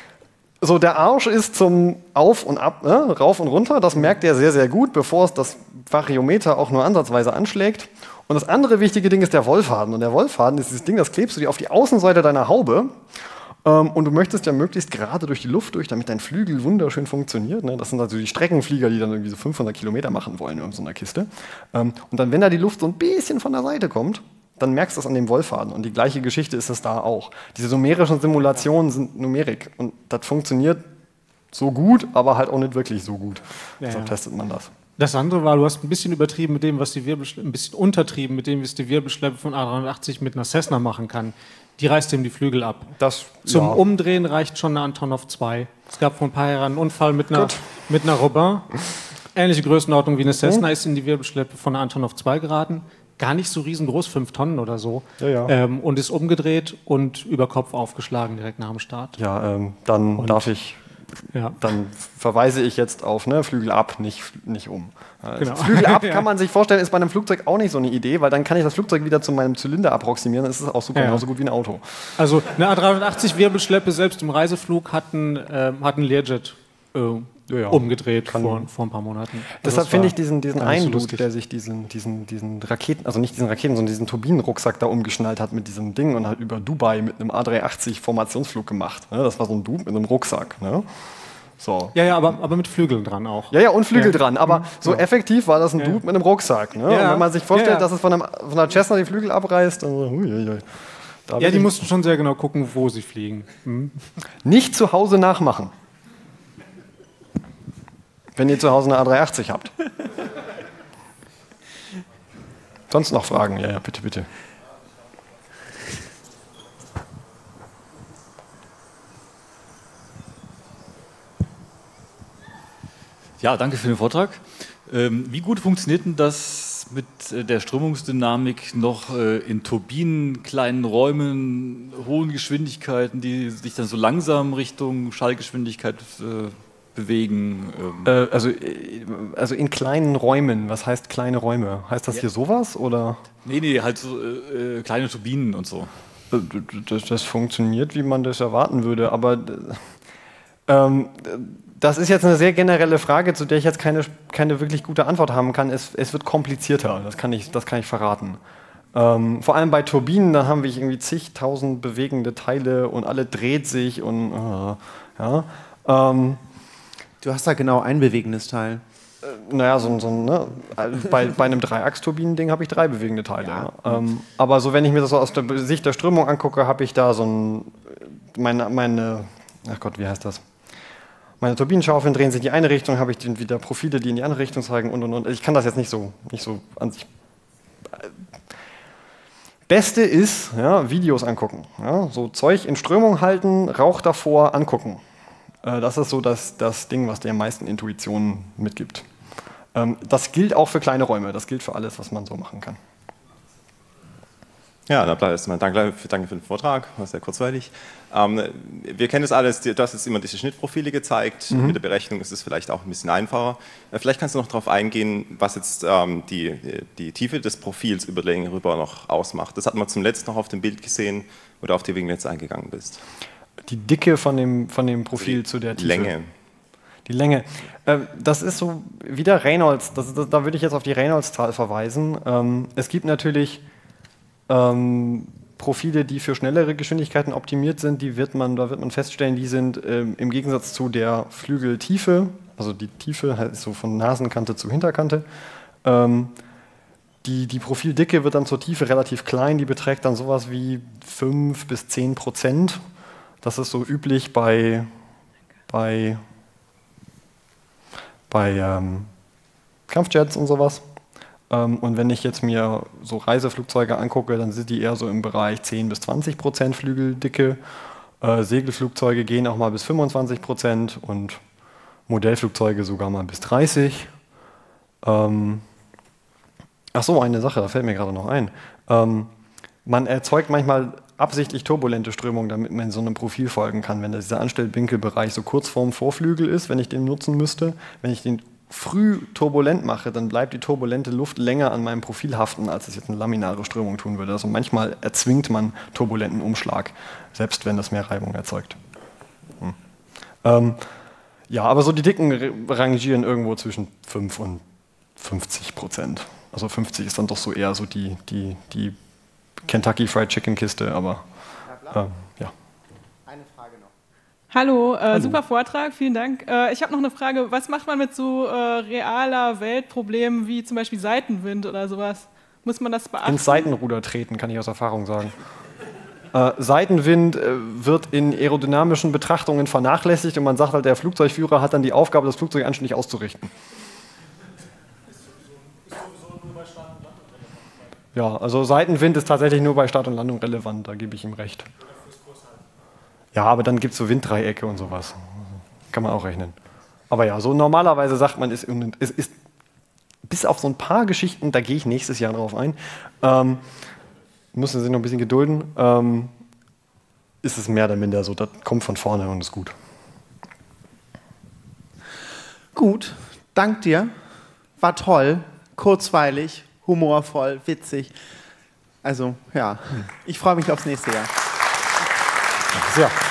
So, der Arsch ist zum Auf und Ab, ne, rauf und runter. Das merkt er sehr, sehr gut, bevor es das Variometer auch nur ansatzweise anschlägt. Und das andere wichtige Ding ist der Wollfaden. Und der Wollfaden ist dieses Ding, das klebst du dir auf die Außenseite deiner Haube. Ähm, und du möchtest ja möglichst gerade durch die Luft durch, damit dein Flügel wunderschön funktioniert. Ne? Das sind also die Streckenflieger, die dann irgendwie so fünfhundert Kilometer machen wollen in so einer Kiste. Ähm, und dann, wenn da die Luft so ein bisschen von der Seite kommt, dann merkst du es an dem Wollfaden. Und die gleiche Geschichte ist es da auch. Diese numerischen Simulationen sind Numerik. Und das funktioniert so gut, aber halt auch nicht wirklich so gut. Ja, Deshalb ja. testet man das. Das andere war, du hast ein bisschen übertrieben mit dem, was die Wirbelschleppe, ein bisschen untertrieben mit dem, was die Wirbelschleppe von A dreihundertachtzig mit einer Cessna machen kann. Die reißt ihm die Flügel ab. Das, Zum ja. Umdrehen reicht schon eine Antonov zwei. Es gab vor ein paar Jahren einen Unfall mit einer, mit einer Robin. Ähnliche Größenordnung wie eine Cessna mhm. ist in die Wirbelschleppe von einer Antonov zwei geraten. Gar nicht so riesengroß, fünf Tonnen oder so. Ja, ja. Ähm, und ist umgedreht und über Kopf aufgeschlagen direkt nach dem Start. Ja, ähm, dann und, darf ich, ja. dann verweise ich jetzt auf ne, Flügel ab, nicht, nicht um. Also genau. Flügel ab ja. kann man sich vorstellen, ist bei einem Flugzeug auch nicht so eine Idee, weil dann kann ich das Flugzeug wieder zu meinem Zylinder approximieren, dann ist es auch super, ja. genauso gut wie ein Auto. Also eine A dreihundertachtzig Wirbelschleppe selbst im Reiseflug hat ein, äh, hat ein Learjet äh, Ja, ja. umgedreht vor, vor ein paar Monaten. Also deshalb finde ich diesen, diesen Einlud, der sich diesen, diesen, diesen Raketen, also nicht diesen Raketen, sondern diesen Turbinenrucksack da umgeschnallt hat mit diesem Ding und hat über Dubai mit einem A dreihundertachtzig Formationsflug gemacht. Ne? Das war so ein Dude mit einem Rucksack. Ne? So. Ja, ja, aber, aber mit Flügeln dran auch. Ja, ja, und Flügel ja. dran. Aber mhm. so ja. effektiv war das ein Dude ja. mit einem Rucksack. Ne? Ja. Und wenn man sich vorstellt, ja, ja. dass es von, einem, von einer Cessna die Flügel abreißt, dann so, hui, hui, hui. Da ja, die mussten schon sehr genau gucken, wo sie fliegen. Mhm. Nicht zu Hause nachmachen. Wenn ihr zu Hause eine A drei achtzig habt. Sonst noch Fragen? Ja, ja, bitte, bitte. Ja, danke für den Vortrag. Ähm, wie gut funktioniert denn das mit äh, der Strömungsdynamik noch äh, in Turbinen, kleinen Räumen, hohen Geschwindigkeiten, die sich dann so langsam Richtung Schallgeschwindigkeit äh, bewegen? Ähm? Äh, also, also in kleinen Räumen, was heißt kleine Räume? Heißt das ja. hier sowas? Oder? Nee, nee, halt so äh, kleine Turbinen und so. Das, das funktioniert, wie man das erwarten würde, aber ähm, das ist jetzt eine sehr generelle Frage, zu der ich jetzt keine, keine wirklich gute Antwort haben kann. Es, es wird komplizierter, das kann ich, das kann ich verraten. Ähm, vor allem bei Turbinen, da haben wir irgendwie zigtausend bewegende Teile und alle dreht sich und äh, ja. Ähm, du hast da genau ein bewegendes Teil. Äh, naja, so, so ne? bei, bei einem Dreiachsturbinen-Ding habe ich drei bewegende Teile. Ja. Ja. Ähm, aber so, wenn ich mir das so aus der Sicht der Strömung angucke, habe ich da so ein, meine, meine, ach Gott, wie heißt das? Meine Turbinenschaufeln drehen sich in die eine Richtung, habe ich wieder Profile, die in die andere Richtung zeigen und und und. Ich kann das jetzt nicht so, nicht so an sich. Beste ist, ja, Videos angucken. Ja, so Zeug in Strömung halten, Rauch davor angucken. Äh, das ist so das, das Ding, was dir am meisten Intuition mitgibt. Ähm, das gilt auch für kleine Räume, das gilt für alles, was man so machen kann. Ja, dann bleibt erstmal danke, danke für den Vortrag, war sehr kurzweilig. Ähm, wir kennen das alles, du hast jetzt immer diese Schnittprofile gezeigt, mhm. mit der Berechnung ist es vielleicht auch ein bisschen einfacher. Äh, vielleicht kannst du noch darauf eingehen, was jetzt ähm, die, die Tiefe des Profils über die Länge rüber noch ausmacht. Das hatten wir zum letzten noch auf dem Bild gesehen, wo du auf die Winglets eingegangen bist. Die Dicke von dem, von dem Profil die zu der Tiefe. Länge. Die Länge. Äh, das ist so wieder Reynolds, das, das, da würde ich jetzt auf die Reynolds-Zahl verweisen. Ähm, es gibt natürlich Ähm, Profile, die für schnellere Geschwindigkeiten optimiert sind, die wird man, da wird man feststellen, die sind ähm, im Gegensatz zu der Flügeltiefe, also die Tiefe heißt so von Nasenkante zu Hinterkante, ähm, die, die Profildicke wird dann zur Tiefe relativ klein, die beträgt dann sowas wie fünf bis zehn Prozent. Das ist so üblich bei, bei, bei ähm, Kampfjets und sowas. Und wenn ich jetzt mir so Reiseflugzeuge angucke, dann sind die eher so im Bereich zehn bis zwanzig Prozent Flügeldicke. Äh, Segelflugzeuge gehen auch mal bis fünfundzwanzig Prozent und Modellflugzeuge sogar mal bis dreißig. Ähm Ach so, eine Sache, da fällt mir gerade noch ein. Ähm, man erzeugt manchmal absichtlich turbulente Strömungen, damit man so einem Profil folgen kann. Wenn dieser Anstellwinkelbereich so kurz vorm Vorflügel ist, wenn ich den nutzen müsste, wenn ich den früh turbulent mache, dann bleibt die turbulente Luft länger an meinem Profil haften, als es jetzt eine laminare Strömung tun würde. Also manchmal erzwingt man turbulenten Umschlag, selbst wenn das mehr Reibung erzeugt. Hm. Ähm, ja, aber so die Dicken rangieren irgendwo zwischen fünf und fünfzig Prozent. Also fünfzig ist dann doch so eher so die, die, die Kentucky Fried Chicken Kiste, aber ähm, ja. Hallo, äh, Hallo, super Vortrag, vielen Dank. Äh, ich habe noch eine Frage, was macht man mit so äh, realer Weltproblemen wie zum Beispiel Seitenwind oder sowas? Muss man das beachten? Ins Seitenruder treten, kann ich aus Erfahrung sagen. Äh, Seitenwind äh, wird in aerodynamischen Betrachtungen vernachlässigt und man sagt halt, der Flugzeugführer hat dann die Aufgabe, das Flugzeug anständig auszurichten. Ja, also Seitenwind ist tatsächlich nur bei Start und Landung relevant, da gebe ich ihm recht. Ja, aber dann gibt es so Winddreiecke und sowas. Kann man auch rechnen. Aber ja, so normalerweise sagt man, es ist, ist, ist bis auf so ein paar Geschichten, da gehe ich nächstes Jahr drauf ein, ähm, müssen Sie noch ein bisschen gedulden, ähm, ist es mehr oder minder so, das kommt von vorne und ist gut. Gut, dank dir. War toll, kurzweilig, humorvoll, witzig. Also ja, ich freue mich aufs nächste Jahr. Sehr.